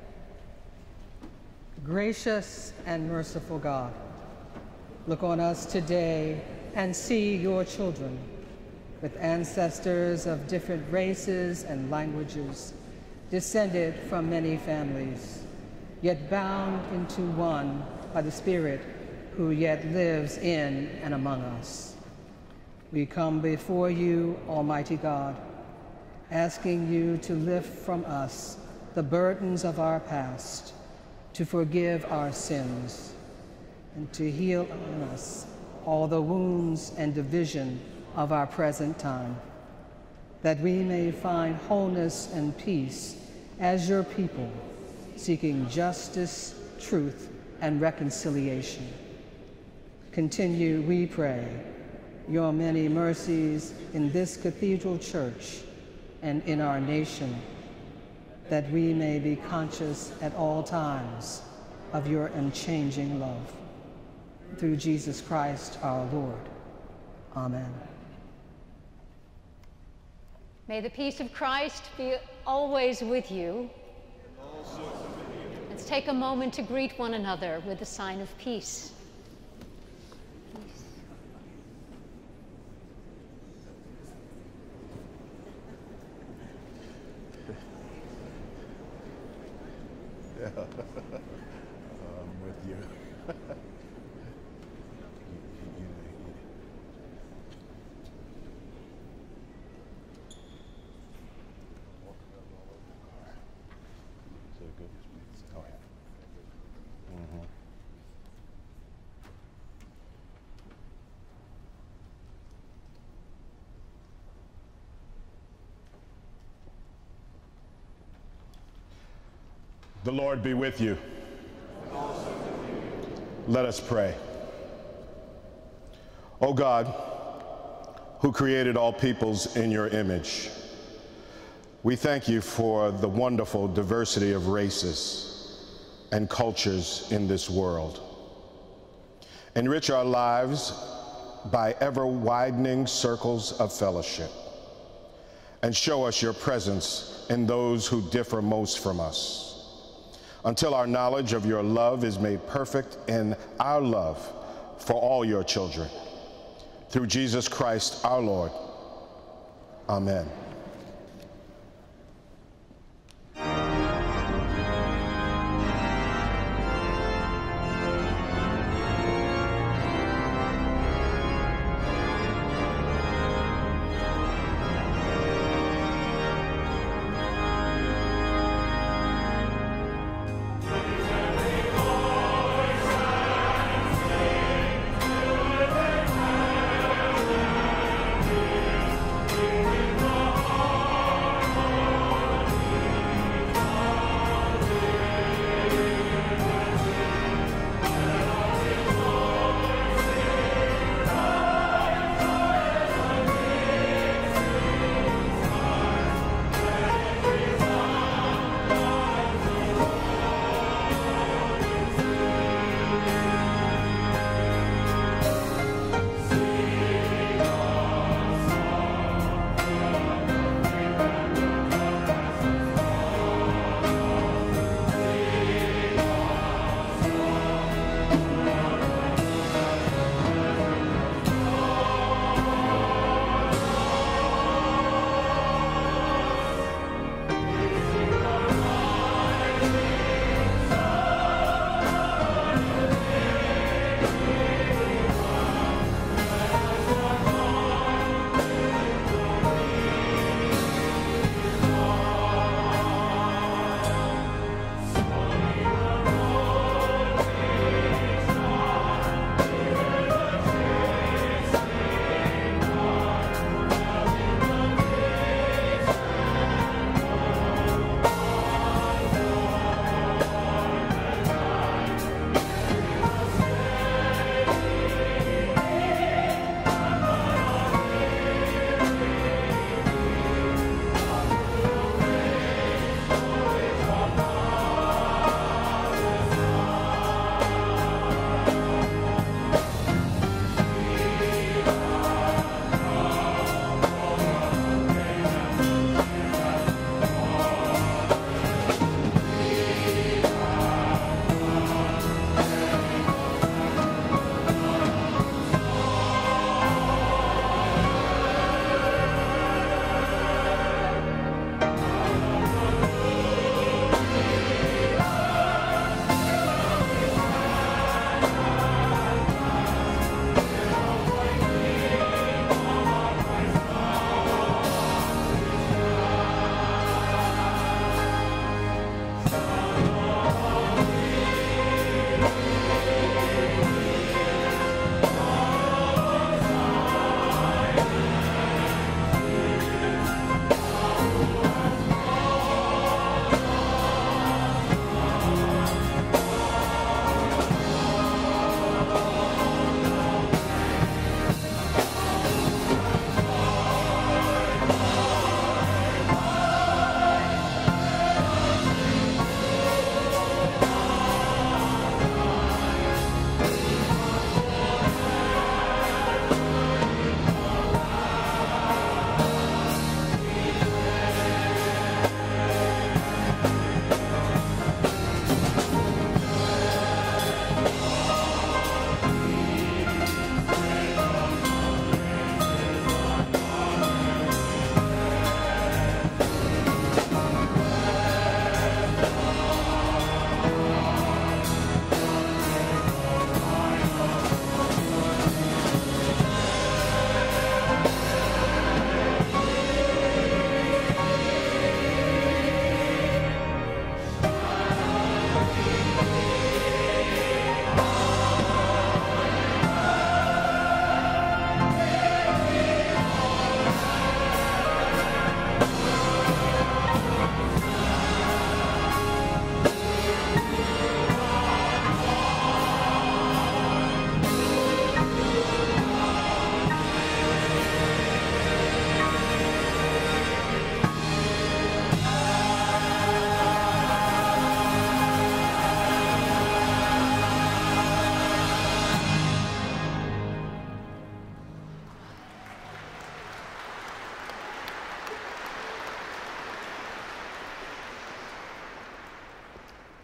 Gracious and merciful God, look on us today and see your children with ancestors of different races and languages, descended from many families, yet bound into one by the Spirit who yet lives in and among us. We come before you, Almighty God, asking you to lift from us the burdens of our past, to forgive our sins, and to heal in us all the wounds and division of our present time, that we may find wholeness and peace as your people, seeking justice, truth, and reconciliation. Continue, we pray, your many mercies in this cathedral church and in our nation, that we may be conscious at all times of your unchanging love. Through Jesus Christ our Lord. Amen. May the peace of Christ be always with you. Let's take a moment to greet one another with the sign of peace. Yeah, I'm with you. So good. Oh, yeah. Mm-hmm. The Lord be with you. And also with you. Let us pray. O God, who created all peoples in your image, we thank you for the wonderful diversity of races and cultures in this world. Enrich our lives by ever-widening circles of fellowship, and show us your presence in those who differ most from us, until our knowledge of your love is made perfect in our love for all your children. Through Jesus Christ our Lord. Amen. Oh,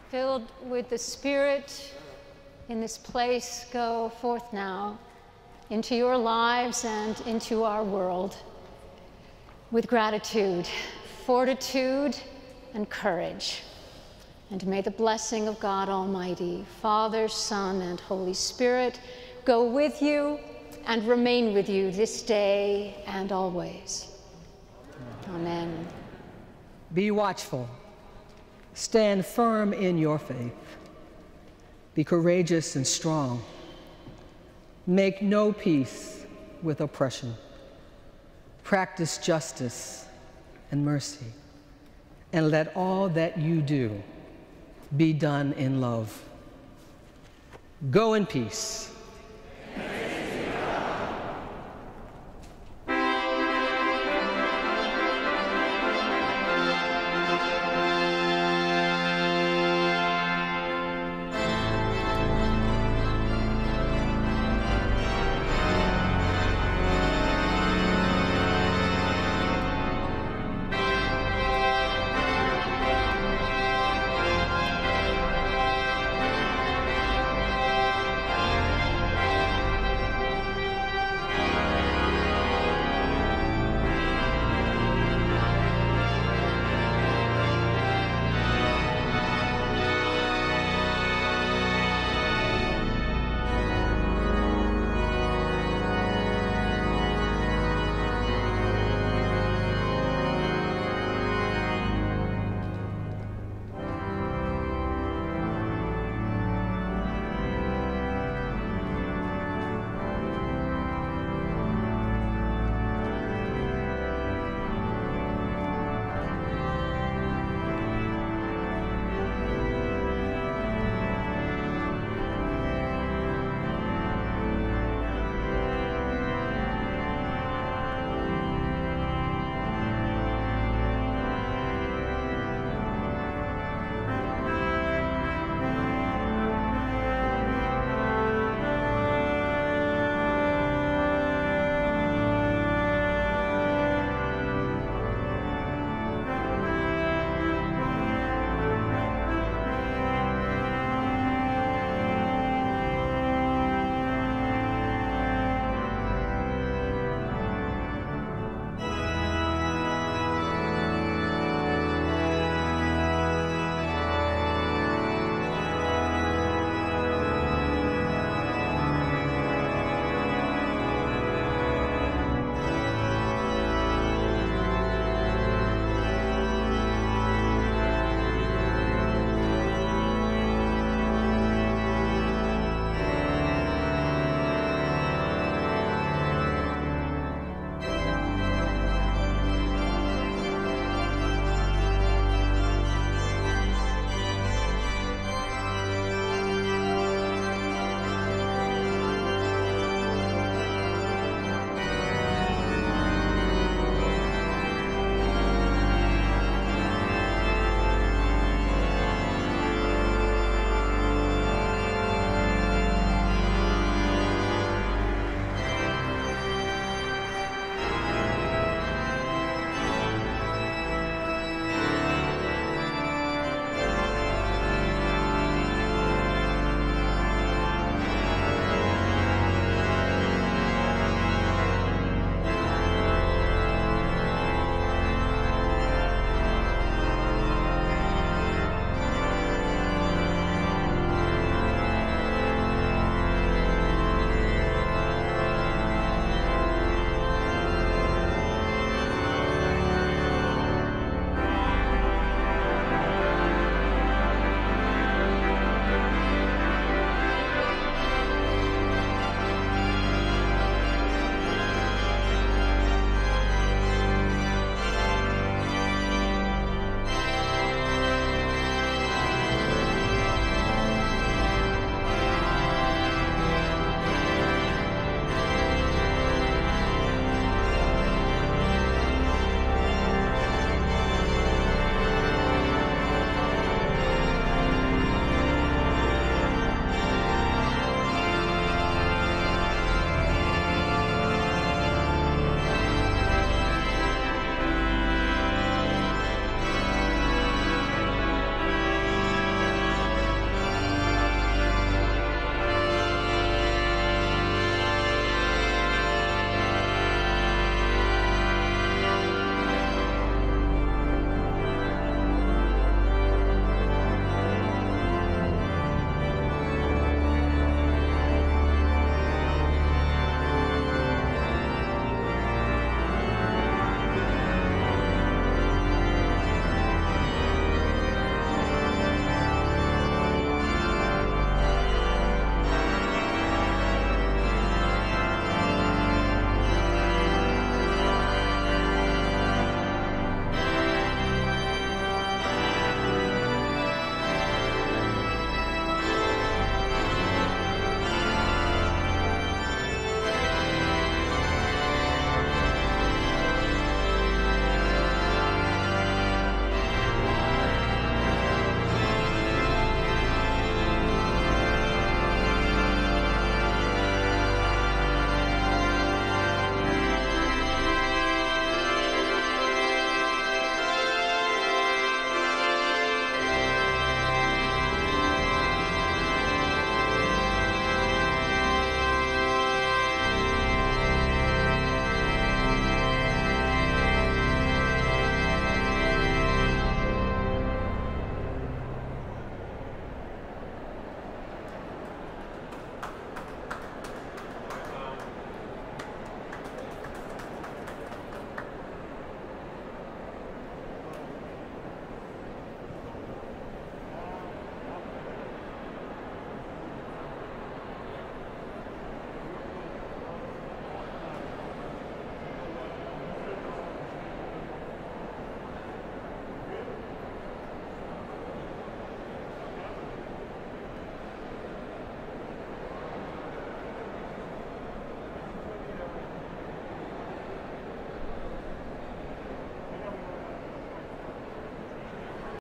filled with the Spirit in this place, go forth now into your lives and into our world with gratitude, fortitude, and courage. And may the blessing of God Almighty, Father, Son, and Holy Spirit go with you and remain with you this day and always. Amen. Be watchful. Stand firm in your faith. Be courageous and strong. Make no peace with oppression. Practice justice and mercy. And let all that you do be done in love. Go in peace.